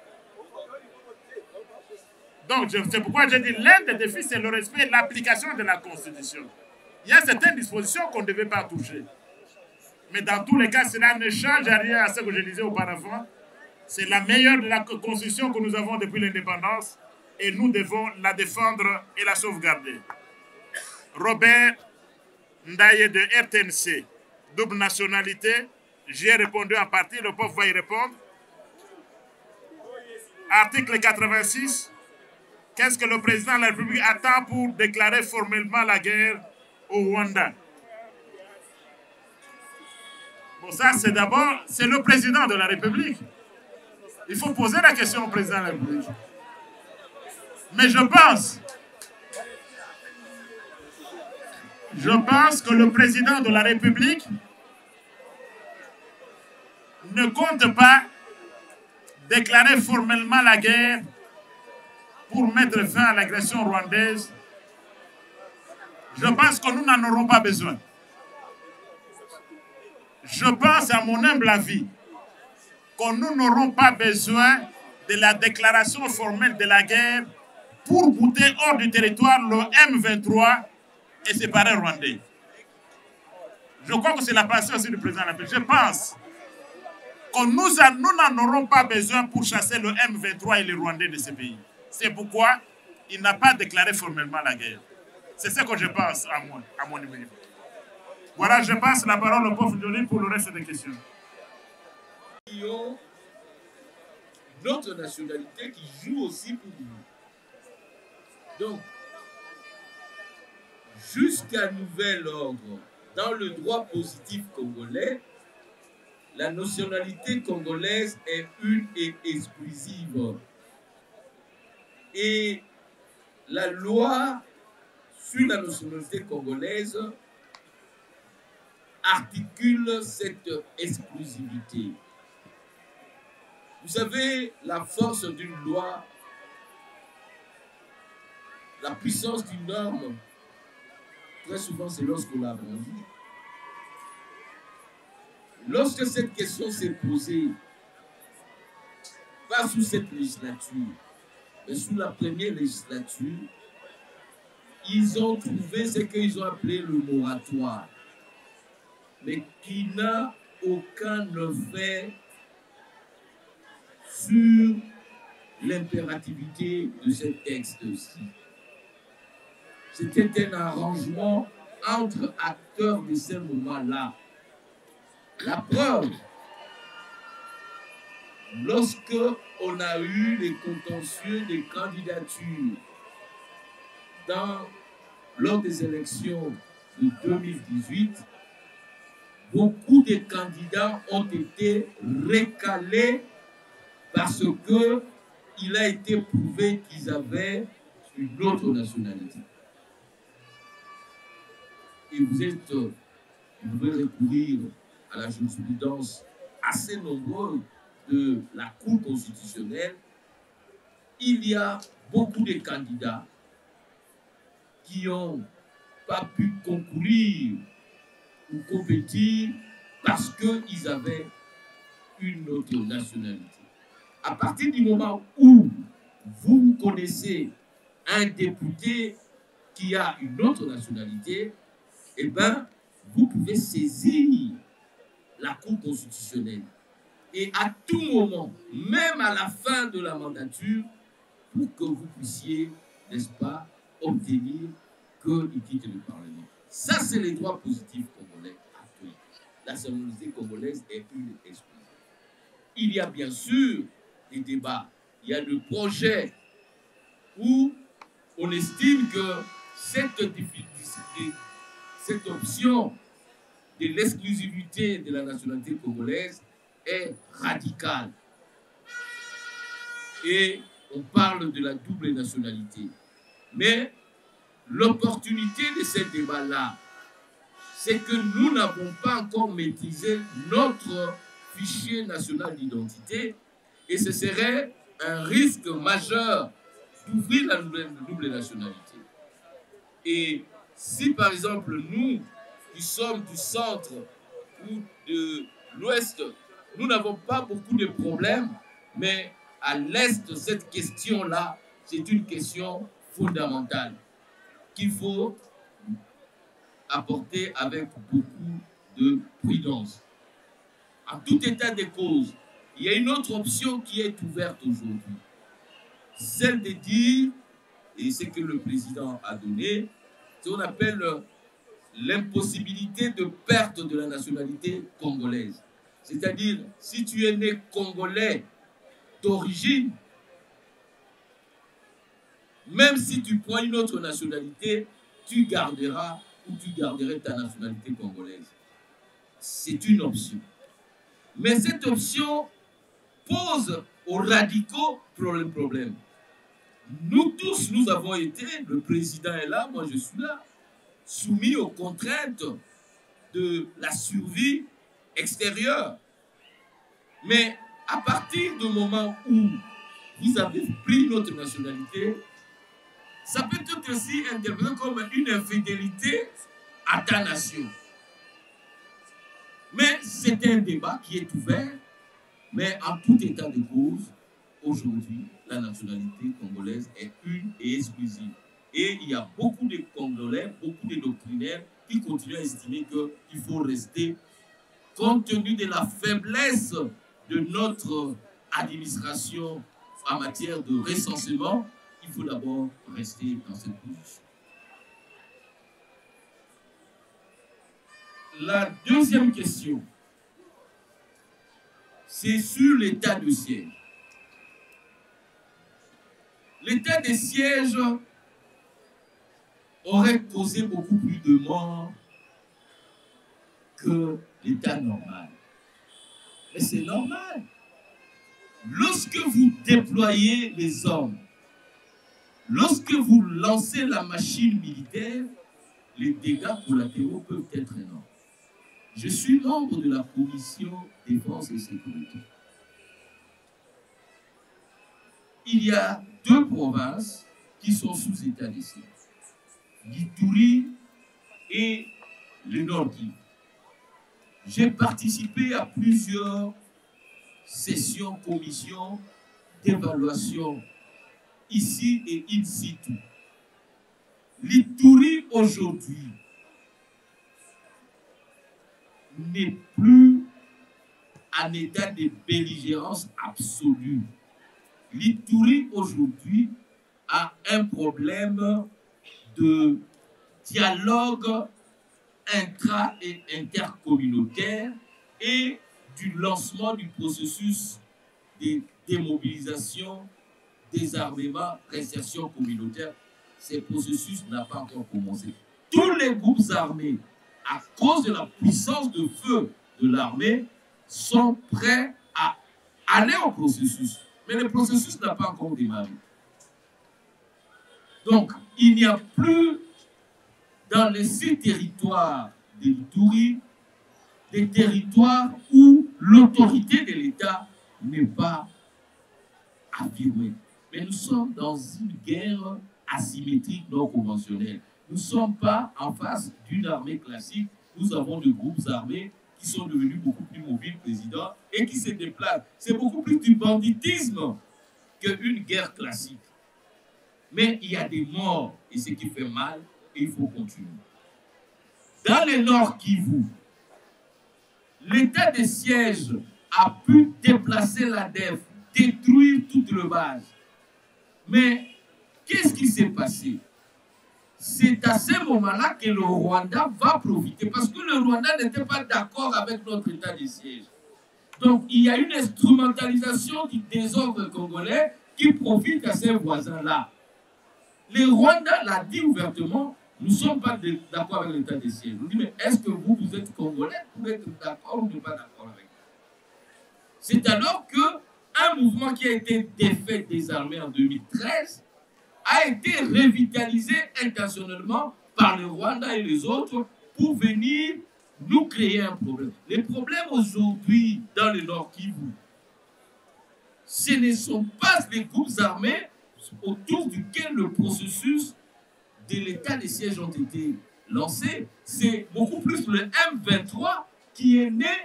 Donc, c'est pourquoi j'ai dit l'un des défis, c'est le respect et l'application de la Constitution. Il y a certaines dispositions qu'on ne devait pas toucher. Mais dans tous les cas, cela ne change rien à ce que je disais auparavant. C'est la meilleure de la Constitution que nous avons depuis l'indépendance et nous devons la défendre et la sauvegarder. Robert Ndaye de RTNC, double nationalité. J'y ai répondu en partie, le pauvre va y répondre. Article 86. Qu'est-ce que le président de la République attend pour déclarer formellement la guerre au Rwanda? Bon, ça, c'est d'abord, c'est le président de la République. Il faut poser la question au président de la République. Mais je pense que le président de la République ne compte pas déclarer formellement la guerre pour mettre fin à l'agression rwandaise. Je pense que nous n'en aurons pas besoin. Je pense, à mon humble avis, que nous n'aurons pas besoin de la déclaration formelle de la guerre pour bouter hors du territoire le M23 et séparer Rwandais. Je crois que c'est la pensée aussi du président de la République. Je pense que nous n'en aurons pas besoin pour chasser le M23 et les Rwandais de ce pays. C'est pourquoi il n'a pas déclaré formellement la guerre. C'est ce que je pense à mon niveau. Voilà, je passe la parole au prof Joly pour le reste des questions. Notre nationalité qui joue aussi pour nous. Donc, jusqu'à nouvel ordre, dans le droit positif congolais, la nationalité congolaise est une et exclusive. Et la loi sur la nationalité congolaise articule cette exclusivité. Vous savez, la force d'une loi, la puissance d'une norme, très souvent c'est lorsqu'on l'a brandie. Lorsque cette question s'est posée, pas sous cette législature, mais sous la première législature, ils ont trouvé ce qu'ils ont appelé le moratoire, mais qui n'a aucun effet sur l'impérativité de ce texte-ci. C'était un arrangement entre acteurs de ce moment-là. La preuve, lorsque on a eu les contentieux des candidatures lors des élections de 2018, beaucoup de candidats ont été recalés parce qu'il a été prouvé qu'ils avaient une autre nationalité. Et vous pouvez recourir à la jurisprudence assez nombreuse de la Cour constitutionnelle. Il y a beaucoup de candidats qui n'ont pas pu concourir ou compétir parce qu'ils avaient une autre nationalité. À partir du moment où vous connaissez un député qui a une autre nationalité, eh bien, vous pouvez saisir la Cour constitutionnelle. Et à tout moment, même à la fin de la mandature, pour que vous puissiez, n'est-ce pas, obtenir qu'il quitte le Parlement. Ça, c'est les droits positifs congolais acquis. La nationalité congolaise est une exclusive. Il y a bien sûr des débats. Il y a le projet où on estime que cette option de l'exclusivité de la nationalité congolaise est radicale. Et on parle de la double nationalité. Mais l'opportunité de ce débat-là, c'est que nous n'avons pas encore maîtrisé notre fichier national d'identité et ce serait un risque majeur d'ouvrir la double nationalité. Et si par exemple nous, qui sommes du centre ou de l'ouest, nous n'avons pas beaucoup de problèmes, mais à l'est, cette question-là, c'est une question fondamentale qu'il faut apporter avec beaucoup de prudence. En tout état de cause, il y a une autre option qui est ouverte aujourd'hui. Celle de dire, et c'est que le président a donné, ce qu'on appelle l'impossibilité de perte de la nationalité congolaise. C'est-à-dire, si tu es né congolais d'origine, même si tu prends une autre nationalité, tu garderas ou tu garderais ta nationalité congolaise. C'est une option. Mais cette option pose aux radicaux problème. Nous tous, nous avons été, le président est là, moi je suis là, soumis aux contraintes de la survie extérieure. Mais à partir du moment où vous avez pris notre nationalité, ça peut être aussi interprété comme une infidélité à ta nation. Mais c'est un débat qui est ouvert, mais en tout état de cause, aujourd'hui, la nationalité congolaise est une et exclusive. Et il y a beaucoup de Congolais, beaucoup de doctrinaires qui continuent à estimer qu'il faut rester, compte tenu de la faiblesse de notre administration en matière de recensement, il faut d'abord rester dans cette position. La deuxième question, c'est sur l'état de siège. L'état de siège aurait causé beaucoup plus de morts que l'état normal. Mais c'est normal. Lorsque vous déployez les hommes, lorsque vous lancez la machine militaire, les dégâts collatéraux peuvent être énormes. Je suis membre de la commission défense et sécurité. Il y a 2 provinces qui sont sous état de siège. l'Ituri et le Nord Kivu. J'ai participé à plusieurs sessions, commissions d'évaluation ici et in situ. L'Ituri aujourd'hui n'est plus en état de belligérance absolue. L'Ituri aujourd'hui a un problème de dialogue intra- et intercommunautaire et du lancement du processus de démobilisation, désarmement, réinsertion communautaire. Ce processus n'a pas encore commencé. Tous les groupes armés, à cause de la puissance de feu de l'armée, sont prêts à aller au processus. Mais le processus n'a pas encore démarré. Donc, il n'y a plus dans les 6 territoires de l'Ituri des territoires où l'autorité de l'État n'est pas affirmée. Mais nous sommes dans une guerre asymétrique non conventionnelle. Nous ne sommes pas en face d'une armée classique. Nous avons des groupes armés qui sont devenus beaucoup plus mobiles, président, et qui se déplacent. C'est beaucoup plus du banditisme qu'une guerre classique. Mais il y a des morts, et ce qui fait mal, et il faut continuer. Dans le Nord Kivu, l'état de siège a pu déplacer l'ADF, détruire toute le base. Mais qu'est-ce qui s'est passé? C'est à ce moment-là que le Rwanda va profiter, parce que le Rwanda n'était pas d'accord avec notre état de siège. Donc il y a une instrumentalisation du désordre congolais qui profite à ces voisins-là. Le Rwanda l'a dit ouvertement, nous ne sommes pas d'accord avec l'état de siège. On dit, mais est-ce que vous êtes congolais? Vous pouvez être d'accord ou ne pas d'accord avec nous? C'est alors qu'un mouvement qui a été défait, désarmé en 2013, a été revitalisé intentionnellement par le Rwanda et les autres pour venir nous créer un problème. Les problèmes aujourd'hui dans le Nord Kivu, ce ne sont pas les groupes armés autour duquel le processus de l'état de siège ont été lancés. C'est beaucoup plus le M23 qui est né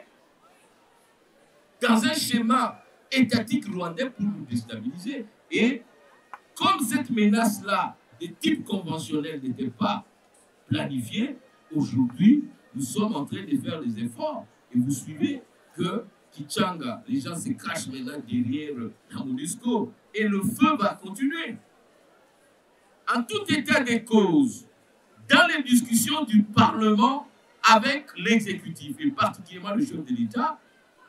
dans un schéma étatique rwandais pour nous déstabiliser. Et comme cette menace-là, de type conventionnel, n'était pas planifiée, aujourd'hui, nous sommes en train de faire des efforts. Et vous suivez que Kichanga, les gens se crachent maintenant derrière la MONUSCO. Et le feu va continuer. En tout état de cause, dans les discussions du Parlement avec l'exécutif, et particulièrement le chef de l'État,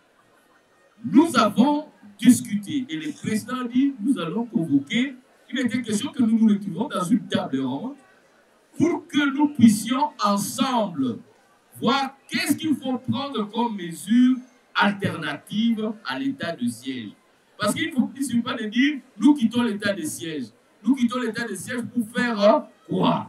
nous avons discuté. Et le président dit, nous allons convoquer. Il était question que nous nous retrouvons dans une table ronde pour que nous puissions ensemble voir qu'est-ce qu'il faut prendre comme mesure alternative à l'état de siège. Parce qu'il ne suffit pas de dire nous quittons l'état de siège. Nous quittons l'état de siège pour faire quoi?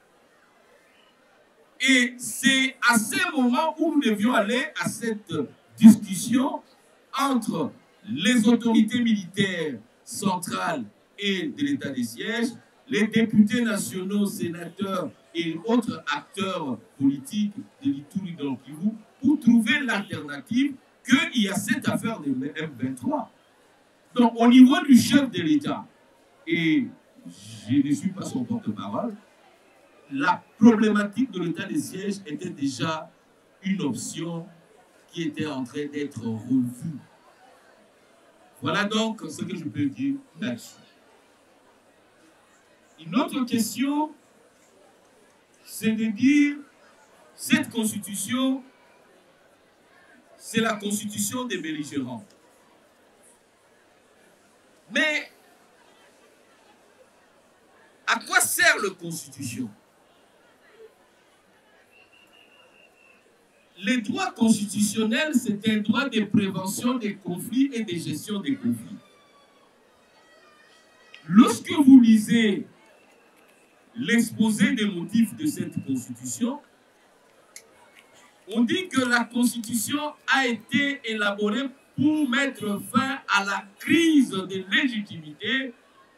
Et c'est à ce moment où nous devions aller à cette discussion entre les autorités militaires centrales et de l'état de siège, les députés nationaux, sénateurs et autres acteurs politiques de l'Ituri dans le Kivu pour trouver l'alternative qu'il y a cette affaire de M23. Donc au niveau du chef de l'État, et je ne suis pas son porte-parole, la problématique de l'état de siège était déjà une option qui était en train d'être revue. Voilà donc ce que je peux dire là-dessus. Une autre question, c'est de dire, cette constitution, c'est la constitution des belligérants. Mais à quoi sert la constitution? les droits constitutionnels, c'est un droit de prévention des conflits et de gestion des conflits. Lorsque vous lisez l'exposé des motifs de cette Constitution, on dit que la Constitution a été élaborée pour mettre fin à la crise de légitimité,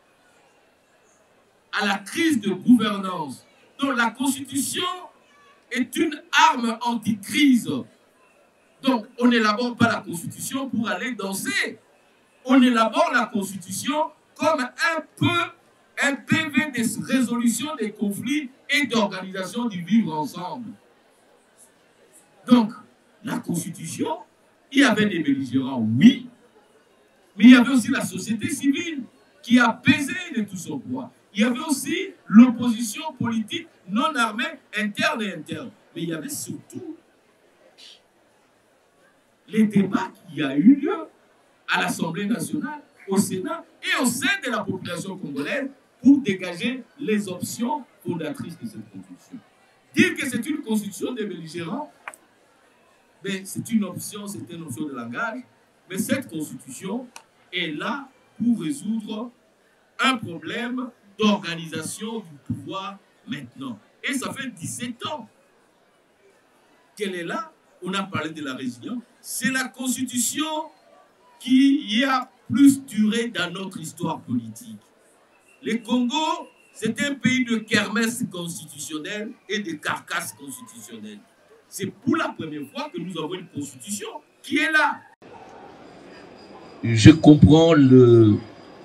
à la crise de gouvernance. Donc la Constitution est une arme anti-crise. Donc on n'élabore pas la Constitution pour aller danser. On élabore la Constitution comme un PV de résolution des conflits et d'organisation du vivre ensemble. Donc, la Constitution, il y avait des belligérants, oui, mais il y avait aussi la société civile qui a pesé de tout son poids. Il y avait aussi l'opposition politique non armée, interne et interne. Mais il y avait surtout les débats qui a eu lieu à l'Assemblée nationale, au Sénat et au sein de la population congolaise pour dégager les options fondatrices de cette Constitution. Dire que c'est une Constitution des belligérants, c'est une option de langage, mais cette Constitution est là pour résoudre un problème d'organisation du pouvoir maintenant. Et ça fait 17 ans qu'elle est là. On a parlé de la résilience. C'est la Constitution qui a plus duré dans notre histoire politique. Le Congo, c'est un pays de kermesse constitutionnelle et de carcasse constitutionnelle. C'est pour la première fois que nous avons une constitution qui est là. Je comprends le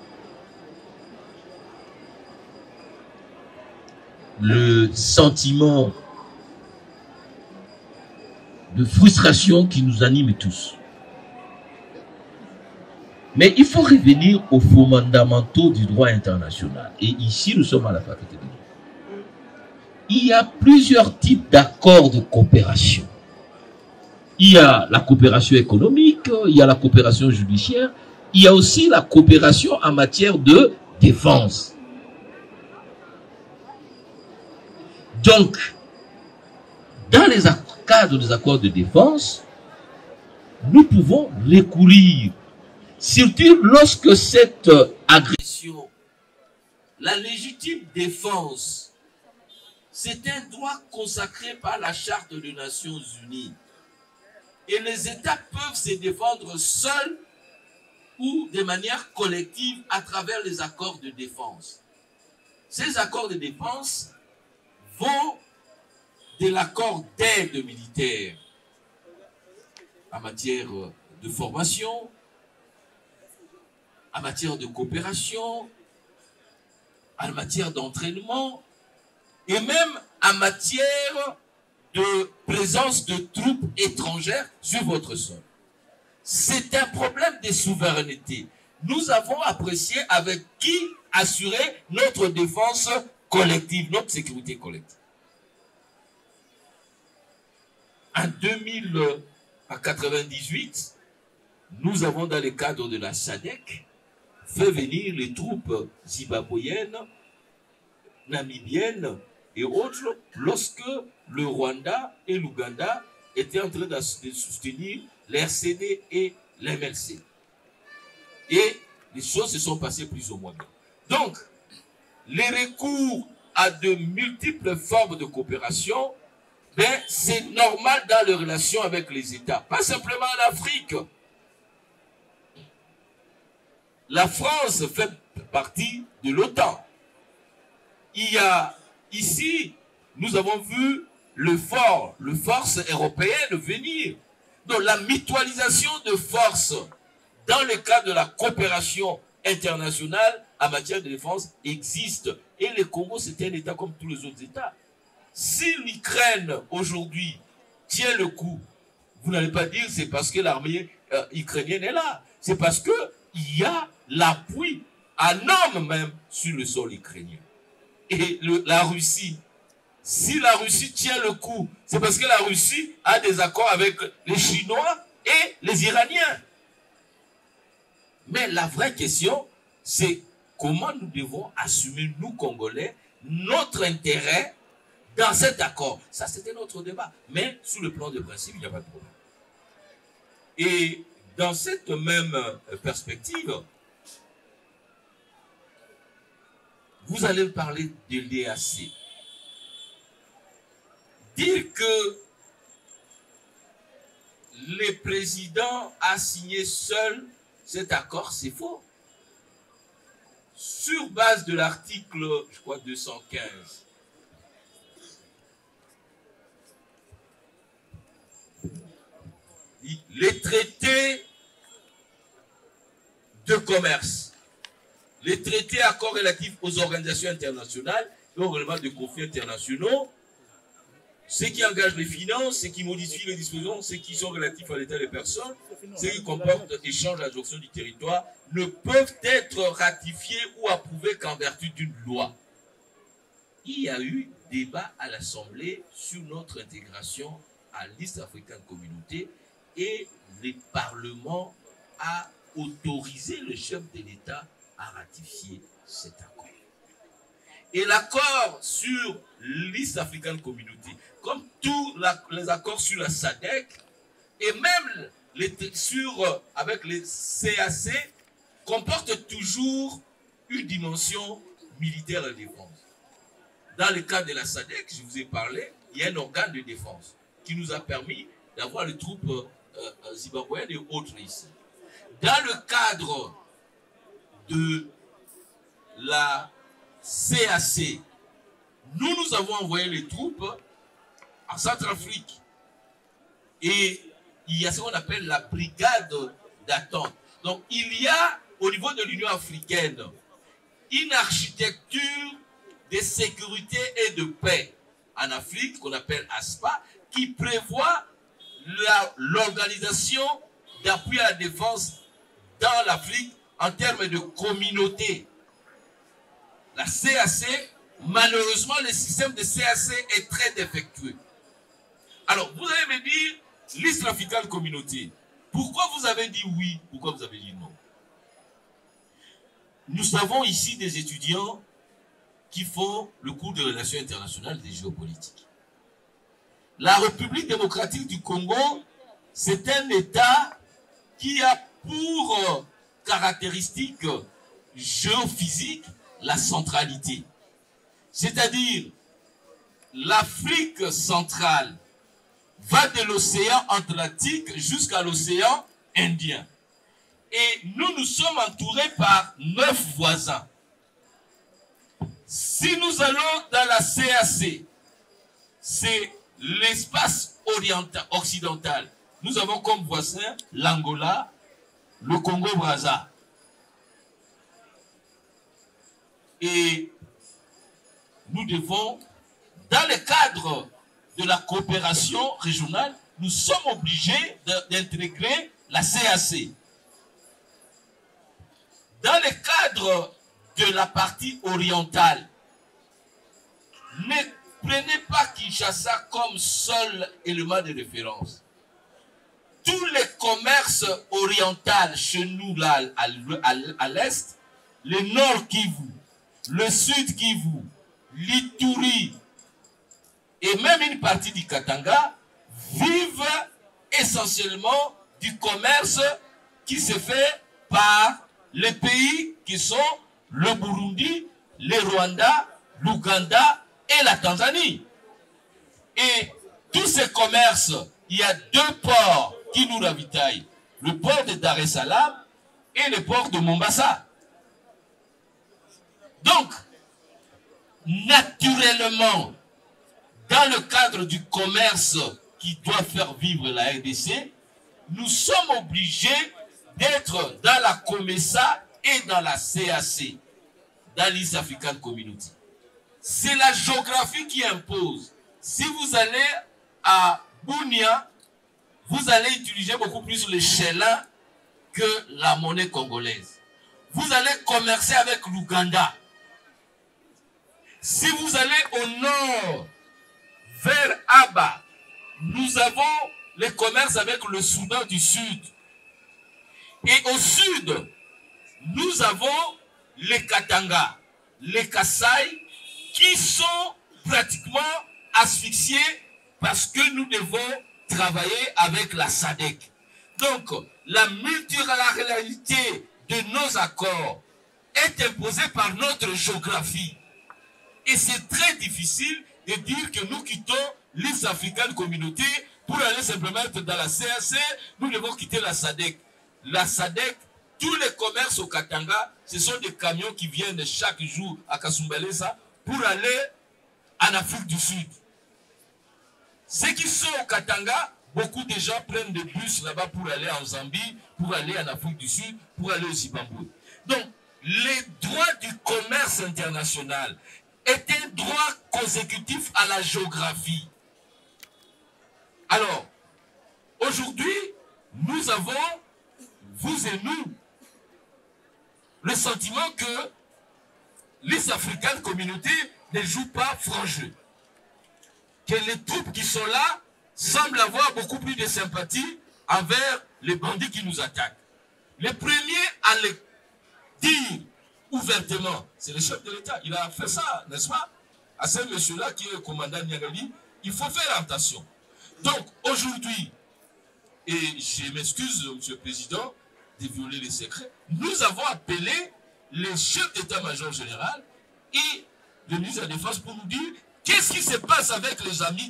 sentiment de frustration qui nous anime tous. Mais il faut revenir aux fondamentaux du droit international. Et ici, nous sommes à la faculté de droit. Il y a plusieurs types d'accords de coopération. Il y a la coopération économique, il y a la coopération judiciaire, il y a aussi la coopération en matière de défense. Donc, dans les cadres des accords de défense, nous pouvons recourir, surtout lorsque cette agression, la légitime défense, c'est un droit consacré par la Charte des Nations Unies. Et les États peuvent se défendre seuls ou de manière collective à travers les accords de défense. Ces accords de défense vont de l'accord d'aide militaire en matière de formation, en matière de coopération, en matière d'entraînement, et même en matière de présence de troupes étrangères sur votre sol. C'est un problème de souveraineté. Nous avons apprécié avec qui assurer notre défense collective, notre sécurité collective. En 1998, nous avons, dans le cadre de la SADC, fait venir les troupes zimbabwéennes, namibiennes et autres, lorsque le Rwanda et l'Ouganda étaient en train de soutenir l'RCD et l'MLC. Et les choses se sont passées plus ou moins bien. Donc, les recours à de multiples formes de coopération, c'est normal dans les relations avec les États, pas simplement en Afrique. La France fait partie de l'OTAN. Il y a ici, nous avons vu le force européenne venir. Donc la mutualisation de forces dans le cadre de la coopération internationale en matière de défense existe. Et le Congo, c'est un État comme tous les autres États. Si l'Ukraine, aujourd'hui, tient le coup, vous n'allez pas dire c'est parce que l'armée ukrainienne est là. C'est parce qu'il y a l'appui en homme même sur le sol ukrainien. Et la Russie, si la Russie tient le coup, c'est parce que la Russie a des accords avec les Chinois et les Iraniens. Mais la vraie question, c'est comment nous devons assumer, nous Congolais, notre intérêt dans cet accord. Ça, c'était notre débat. Mais sur le plan de principe, il n'y a pas de problème. Et dans cette même perspective, vous allez parler de l'EAC. Dire que le président a signé seul cet accord, c'est faux. Sur base de l'article, je crois, 215, les traités de commerce, les traités accords relatifs aux organisations internationales et aux règlements de conflits internationaux, ce qui engage les finances, ce qui modifie les dispositions, ce qui sont relatifs à l'état des personnes, ce qui comporte échange à l'adjonction du territoire, ne peuvent être ratifiés ou approuvés qu'en vertu d'une loi. Il y a eu débat à l'Assemblée sur notre intégration à l'East African Community et le Parlement a autorisé le chef de l'État à ratifier cet accord. Et l'accord sur l'East African Community, comme tous les accords sur la SADC, et même avec les CAC, comportent toujours une dimension militaire de défense. Dans le cas de la SADC, je vous ai parlé, il y a un organe de défense qui nous a permis d'avoir les troupes zimbabwéennes et autres ici. Dans le cadre de la CAC, nous avons envoyé les troupes en Centrafrique. Et il y a ce qu'on appelle la brigade d'attente. Donc, il y a, au niveau de l'Union africaine, une architecture de sécurité et de paix en Afrique, qu'on appelle ASPA, qui prévoit l'organisation d'appui à la défense dans l'Afrique en termes de communauté. La CAC, malheureusement, le système de CAC est très défectueux. Alors, vous allez me dire, l'East African Community, pourquoi vous avez dit oui, pourquoi vous avez dit non? Nous avons ici des étudiants qui font le cours de relations internationales et de géopolitique. La République démocratique du Congo, c'est un État qui a pour caractéristique géophysique la centralité. C'est-à-dire, l'Afrique centrale va de l'océan Atlantique jusqu'à l'océan Indien. Et nous sommes entourés par 9 voisins. Si nous allons dans la CAC, c'est l'espace occidental. Nous avons comme voisins l'Angola, le Congo-Brazza. Et nous devons, dans le cadre de la coopération régionale, nous sommes obligés d'intégrer la CAC. Dans le cadre de la partie orientale, ne prenez pas Kinshasa comme seul élément de référence. Tous les commerces orientaux chez nous, là, à l'est, le nord Kivu, le sud Kivu, l'Ituri et même une partie du Katanga vivent essentiellement du commerce qui se fait par les pays qui sont le Burundi, le Rwanda, l'Ouganda et la Tanzanie. Et tous ces commerces, il y a 2 ports qui nous ravitaillent. Le port de Dar es Salaam et le port de Mombasa. Donc, naturellement, dans le cadre du commerce qui doit faire vivre la RDC, nous sommes obligés d'être dans la COMESA et dans la CAC, dans l'East African Community. C'est la géographie qui impose. Si vous allez à Bunia, vous allez utiliser beaucoup plus le chelin que la monnaie congolaise. Vous allez commercer avec l'Ouganda. Si vous allez au nord, vers Aba, nous avons le commerce avec le Soudan du Sud. Et au sud, nous avons les Katanga, les Kasaï, qui sont pratiquement asphyxiés parce que nous devons travailler avec la SADC. Donc, la multilatéralité de nos accords est imposée par notre géographie. Et c'est très difficile de dire que nous quittons l'East African Community pour aller simplement être dans la CAC, nous devons quitter la SADC. La SADC, tous les commerces au Katanga, ce sont des camions qui viennent chaque jour à Kasumbalesa pour aller en Afrique du Sud. Ceux qui sont au Katanga, beaucoup de gens prennent des bus là-bas pour aller en Zambie, pour aller en Afrique du Sud, pour aller au Zimbabwe. Donc, les droits du commerce international est un droit consécutif à la géographie. Alors, aujourd'hui, nous avons, vous et nous, le sentiment que l'East African Community ne joue pas franc jeu. Que les troupes qui sont là semblent avoir beaucoup plus de sympathie envers les bandits qui nous attaquent. Les premiers à le dire ouvertement, c'est le chef de l'État. Il a fait ça, n'est-ce pas? À ce monsieur-là qui est le commandant Niagali, il faut faire attention. Donc, aujourd'hui, et je m'excuse, monsieur le Président, de violer les secrets, nous avons appelé le chef d'état-major général et le ministre de la Défense pour nous dire qu'est-ce qui se passe avec les amis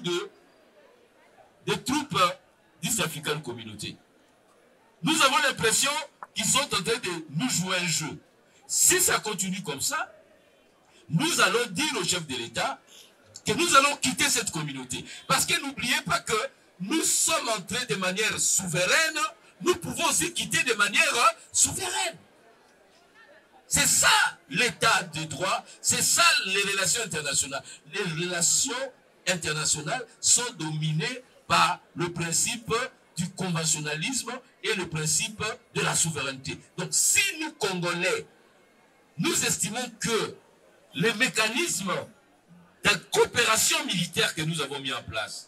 des troupes d'East African Community. Nous avons l'impression qu'ils sont en train de nous jouer un jeu. Si ça continue comme ça, nous allons dire au chef de l'État que nous allons quitter cette communauté. Parce que n'oubliez pas que nous sommes entrés de manière souveraine, nous pouvons aussi quitter de manière souveraine. C'est ça l'état de droit, c'est ça les relations internationales. Les relations internationales sont dominées par le principe du conventionnalisme et le principe de la souveraineté. Donc si nous, Congolais, nous estimons que les mécanismes de coopération militaire que nous avons mis en place,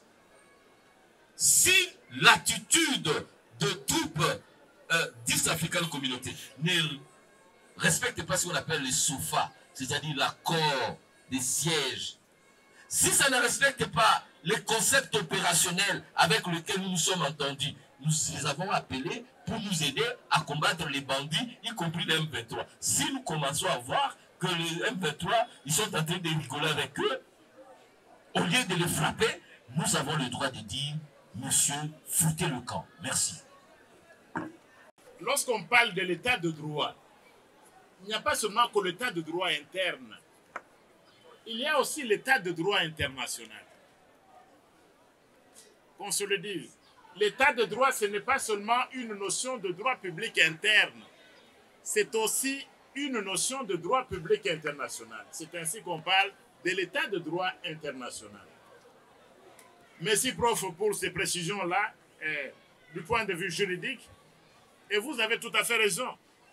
si l'attitude de troupes d'East African Community ne respecte pas ce qu'on appelle les SOFA, c'est-à-dire l'accord des sièges, si ça ne respecte pas les concepts opérationnels avec lesquels nous nous sommes entendus, nous les avons appelés pour nous aider à combattre les bandits, y compris les M23. Si nous commençons à voir que les M23, ils sont en train de rigoler avec eux, au lieu de les frapper, nous avons le droit de dire, monsieur, foutez le camp. Merci. Lorsqu'on parle de l'état de droit, il n'y a pas seulement que l'état de droit interne, il y a aussi l'état de droit international. Qu'on se le dise, l'état de droit, ce n'est pas seulement une notion de droit public interne, c'est aussi une notion de droit public international. C'est ainsi qu'on parle de l'état de droit international. Merci, prof, pour ces précisions-là, du point de vue juridique, et vous avez tout à fait raison.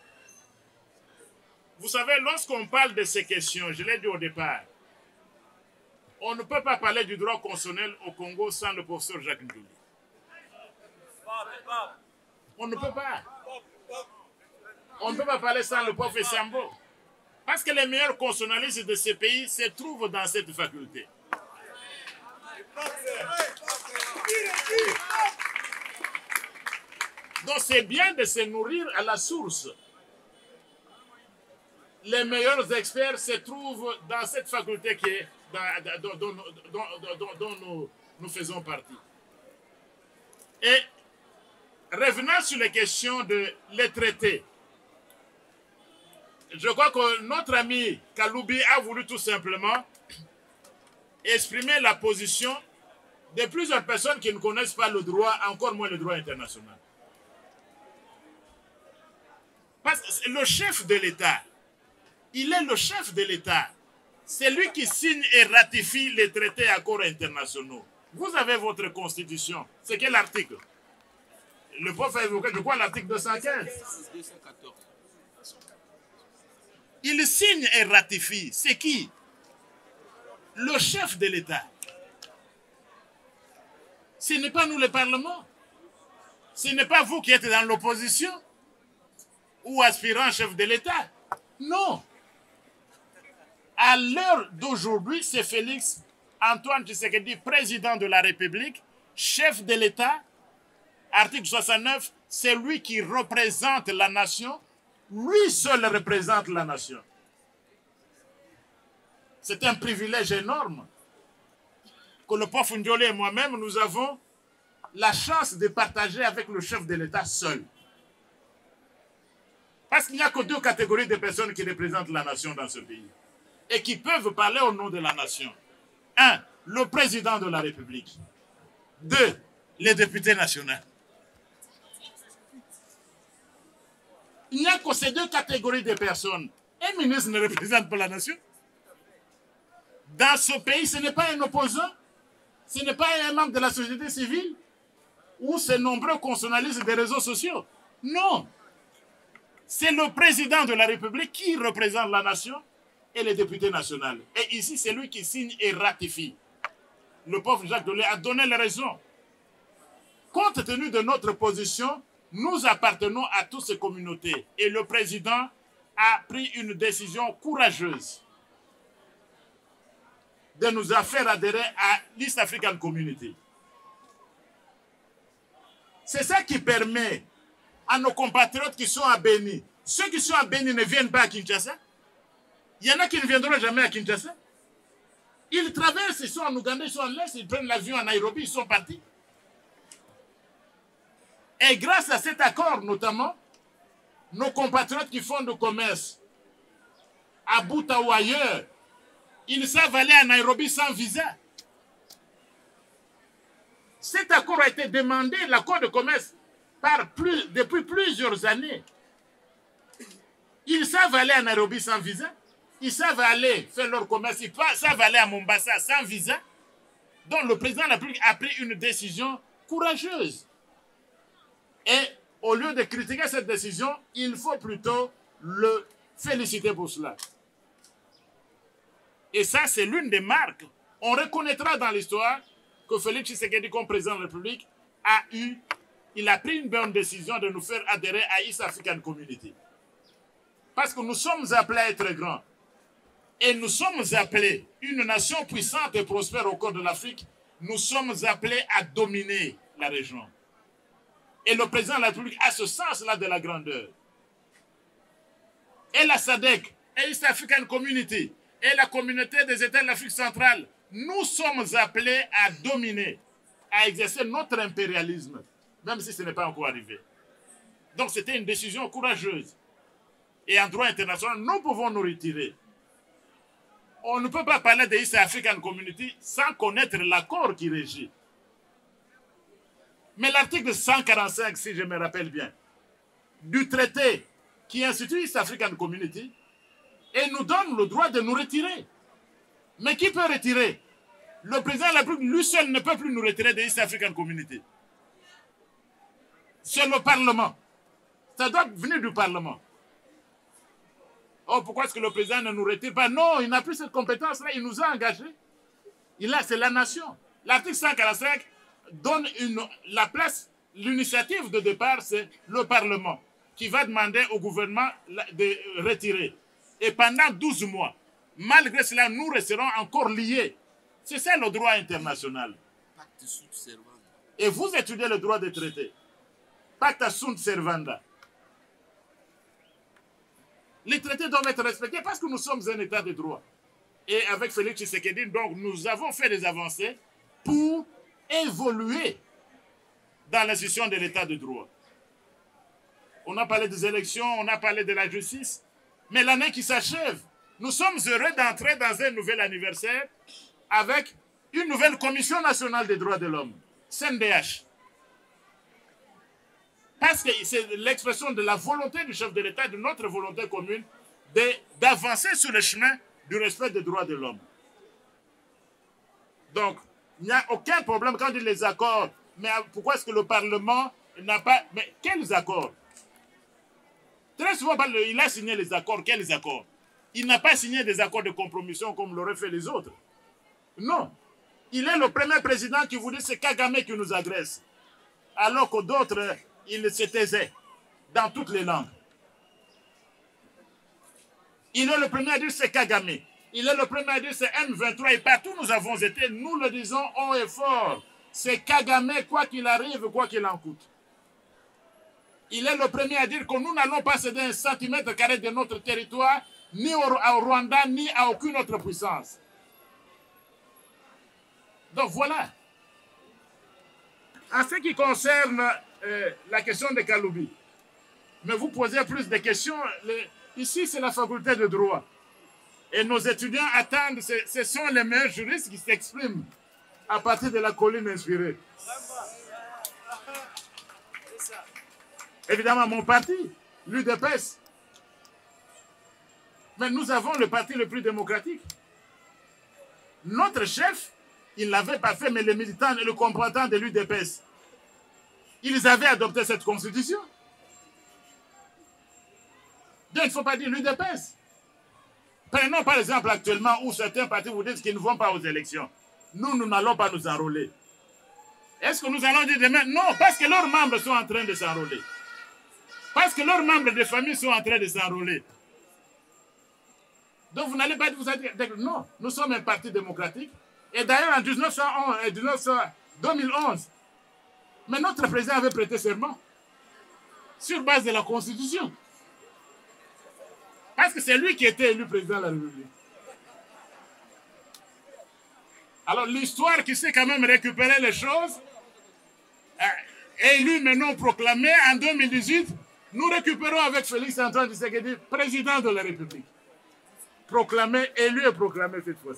Vous savez, lorsqu'on parle de ces questions, je l'ai dit au départ, on ne peut pas parler du droit constitutionnel au Congo sans le professeur Jacques Ndouli. On ne peut pas. On ne peut pas parler sans le prof Sambo. Parce que les meilleurs constitutionnalistes de ces pays se trouvent dans cette faculté. Donc c'est bien de se nourrir à la source. Les meilleurs experts se trouvent dans cette faculté qui est dont nous faisons partie. Et revenant sur les questions de les traités, je crois que notre ami Kaloubi a voulu tout simplement exprimer la position de plusieurs personnes qui ne connaissent pas le droit, encore moins le droit international. Parce que le chef de l'État, il est le chef de l'État. C'est lui qui signe et ratifie les traités et accords internationaux. Vous avez votre constitution. C'est quel article? Le prof a évoqué, je crois, l'article 215. Il signe et ratifie. C'est qui? Le chef de l'État. Ce n'est pas nous le Parlement. Ce n'est pas vous qui êtes dans l'opposition ou aspirant chef de l'État. Non. À l'heure d'aujourd'hui, c'est Félix Antoine Tshisekedi, président de la République, chef de l'État, article 69, c'est lui qui représente la nation, lui seul représente la nation. C'est un privilège énorme que le prof Ndiolé et moi-même, nous avons la chance de partager avec le chef de l'État seul. Parce qu'il n'y a que deux catégories de personnes qui représentent la nation dans ce pays et qui peuvent parler au nom de la nation. Un, le président de la République. Deux, les députés nationaux. Il n'y a que ces deux catégories de personnes. Un ministre ne représente pas la nation. Dans ce pays, ce n'est pas un opposant, ce n'est pas un membre de la société civile ou ces nombreux consonalistes des réseaux sociaux. Non. C'est le président de la République qui représente la nation et les députés nationaux. Et ici, c'est lui qui signe et ratifie. Le pauvre Jacques Dolé a donné les raisons. Compte tenu de notre position, nous appartenons à toutes ces communautés. Et le président a pris une décision courageuse de nous faire adhérer à l'East African Community. C'est ça qui permet à nos compatriotes qui sont à Béni. Ceux qui sont à Béni ne viennent pas à Kinshasa. Il y en a qui ne viendront jamais à Kinshasa. Ils traversent, ils sont en Ouganda, ils sont en l'Est, ils prennent l'avion à Nairobi, ils sont partis. Et grâce à cet accord, notamment, nos compatriotes qui font du commerce à Buta ou ailleurs, ils savent aller à Nairobi sans visa. Cet accord a été demandé, l'accord de commerce, depuis plusieurs années. Ils savent aller à Nairobi sans visa. Ils savent aller faire leur commerce. Ils savent aller à Mombasa sans visa. Donc le président de la République a pris une décision courageuse. Et au lieu de critiquer cette décision, il faut plutôt le féliciter pour cela. Et ça, c'est l'une des marques. On reconnaîtra dans l'histoire que Félix Tshisekedi, comme président de la République, il a pris une bonne décision de nous faire adhérer à East African Community. Parce que nous sommes appelés à être grands. Et nous sommes appelés, une nation puissante et prospère au cœur de l'Afrique, nous sommes appelés à dominer la région. Et le président de la République a ce sens-là de la grandeur. Et la SADC, et East African Community, et la communauté des États de l'Afrique centrale, nous sommes appelés à dominer, à exercer notre impérialisme, même si ce n'est pas encore arrivé. Donc c'était une décision courageuse. Et en droit international, nous pouvons nous retirer. On ne peut pas parler de East African Community sans connaître l'accord qui régit. Mais l'article 145, si je me rappelle bien, du traité qui institue East African Community, et nous donne le droit de nous retirer. Mais qui peut retirer? Le président de la République, lui seul, ne peut plus nous retirer de East African Community. C'est le Parlement. Ça doit venir du Parlement. Oh, pourquoi est-ce que le président ne nous retire pas? Non, il n'a plus cette compétence-là, il nous a engagés. C'est la nation. L'article 145 donne la place, l'initiative de départ, c'est le Parlement qui va demander au gouvernement de retirer. Et pendant 12 mois, malgré cela, nous resterons encore liés. C'est ça le droit international. Pacte sunt servanda. Et vous étudiez le droit des traités. Pacta sunt servanda. Les traités doivent être respectés parce que nous sommes un État de droit. Et avec Félix Tshisekedi, donc, nous avons fait des avancées pour évoluer dans l'institution de l'État de droit. On a parlé des élections, on a parlé de la justice, mais l'année qui s'achève, nous sommes heureux d'entrer dans un nouvel anniversaire avec une nouvelle Commission nationale des droits de l'homme, CNDH. Parce que c'est l'expression de la volonté du chef de l'État, de notre volonté commune, d'avancer sur le chemin du respect des droits de l'homme. Donc, il n'y a aucun problème quand on dit les accords. Mais pourquoi est-ce que le Parlement n'a pas... Mais quels accords? Très souvent, il a signé les accords. Quels accords? Il n'a pas signé des accords de compromission comme l'auraient fait les autres. Non. Il est le premier président qui vous dit c'est Kagame qui nous agresse. Alors que d'autres, ils se taisaient dans toutes les langues. Il est le premier à dire c'est Kagame. Il est le premier à dire c'est M23 et partout nous avons été, nous le disons haut et fort. C'est Kagame, quoi qu'il arrive, quoi qu'il en coûte. Il est le premier à dire que nous n'allons pas céder un centimètre carré de notre territoire, ni au Rwanda, ni à aucune autre puissance. Donc voilà. En ce qui concerne la question de Kaloubi, mais vous posez plus de questions. Ici, c'est la faculté de droit. Et nos étudiants attendent, ce sont les meilleurs juristes qui s'expriment à partir de la colline inspirée. Évidemment, mon parti, l'UDPS. Mais nous avons le parti le plus démocratique. Notre chef, il ne l'avait pas fait, mais les militants et les combattants de l'UDPS, ils avaient adopté cette constitution. Donc, il ne faut pas dire l'UDPS. Prenons par exemple actuellement où certains partis vous disent qu'ils ne vont pas aux élections. Nous n'allons pas nous enrôler. Est-ce que nous allons dire demain? Non, parce que leurs membres sont en train de s'enrôler. Parce que leurs membres de famille sont en train de s'enrôler. Donc vous n'allez pas vous dire, non, nous sommes un parti démocratique. Et d'ailleurs en 2011, mais notre président avait prêté serment sur base de la Constitution. Parce que c'est lui qui était élu président de la République. Alors l'histoire qui sait quand même récupérer les choses, élu mais non proclamé en 2018, nous récupérons avec Félix Antoine Tshisekedi, président de la République. Proclamé, élu et proclamé cette fois-ci.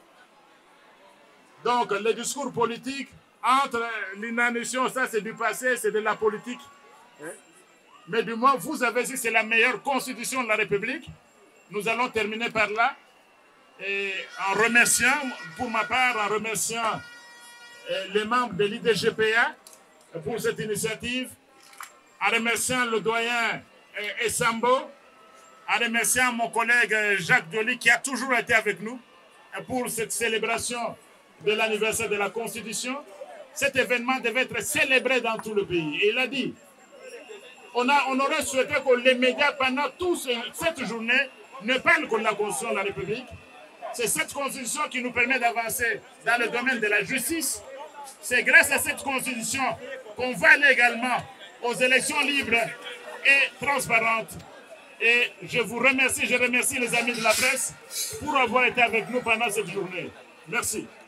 Donc le discours politique entre l'inanition, ça c'est du passé, c'est de la politique. Mais du moins, vous avez dit que c'est la meilleure constitution de la République. Nous allons terminer par là. Et en remerciant, pour ma part, en remerciant les membres de l'IDGPA pour cette initiative, en remerciant le doyen Essambo, en remerciant mon collègue Jacques Dioli qui a toujours été avec nous pour cette célébration de l'anniversaire de la Constitution. Cet événement devait être célébré dans tout le pays. Et il a dit, on aurait souhaité que les médias, pendant toute cette journée, ne parlent que de la Constitution de la République. C'est cette Constitution qui nous permet d'avancer dans le domaine de la justice. C'est grâce à cette Constitution qu'on va aller également aux élections libres et transparentes. Et je vous remercie, je remercie les amis de la presse pour avoir été avec nous pendant cette journée. Merci.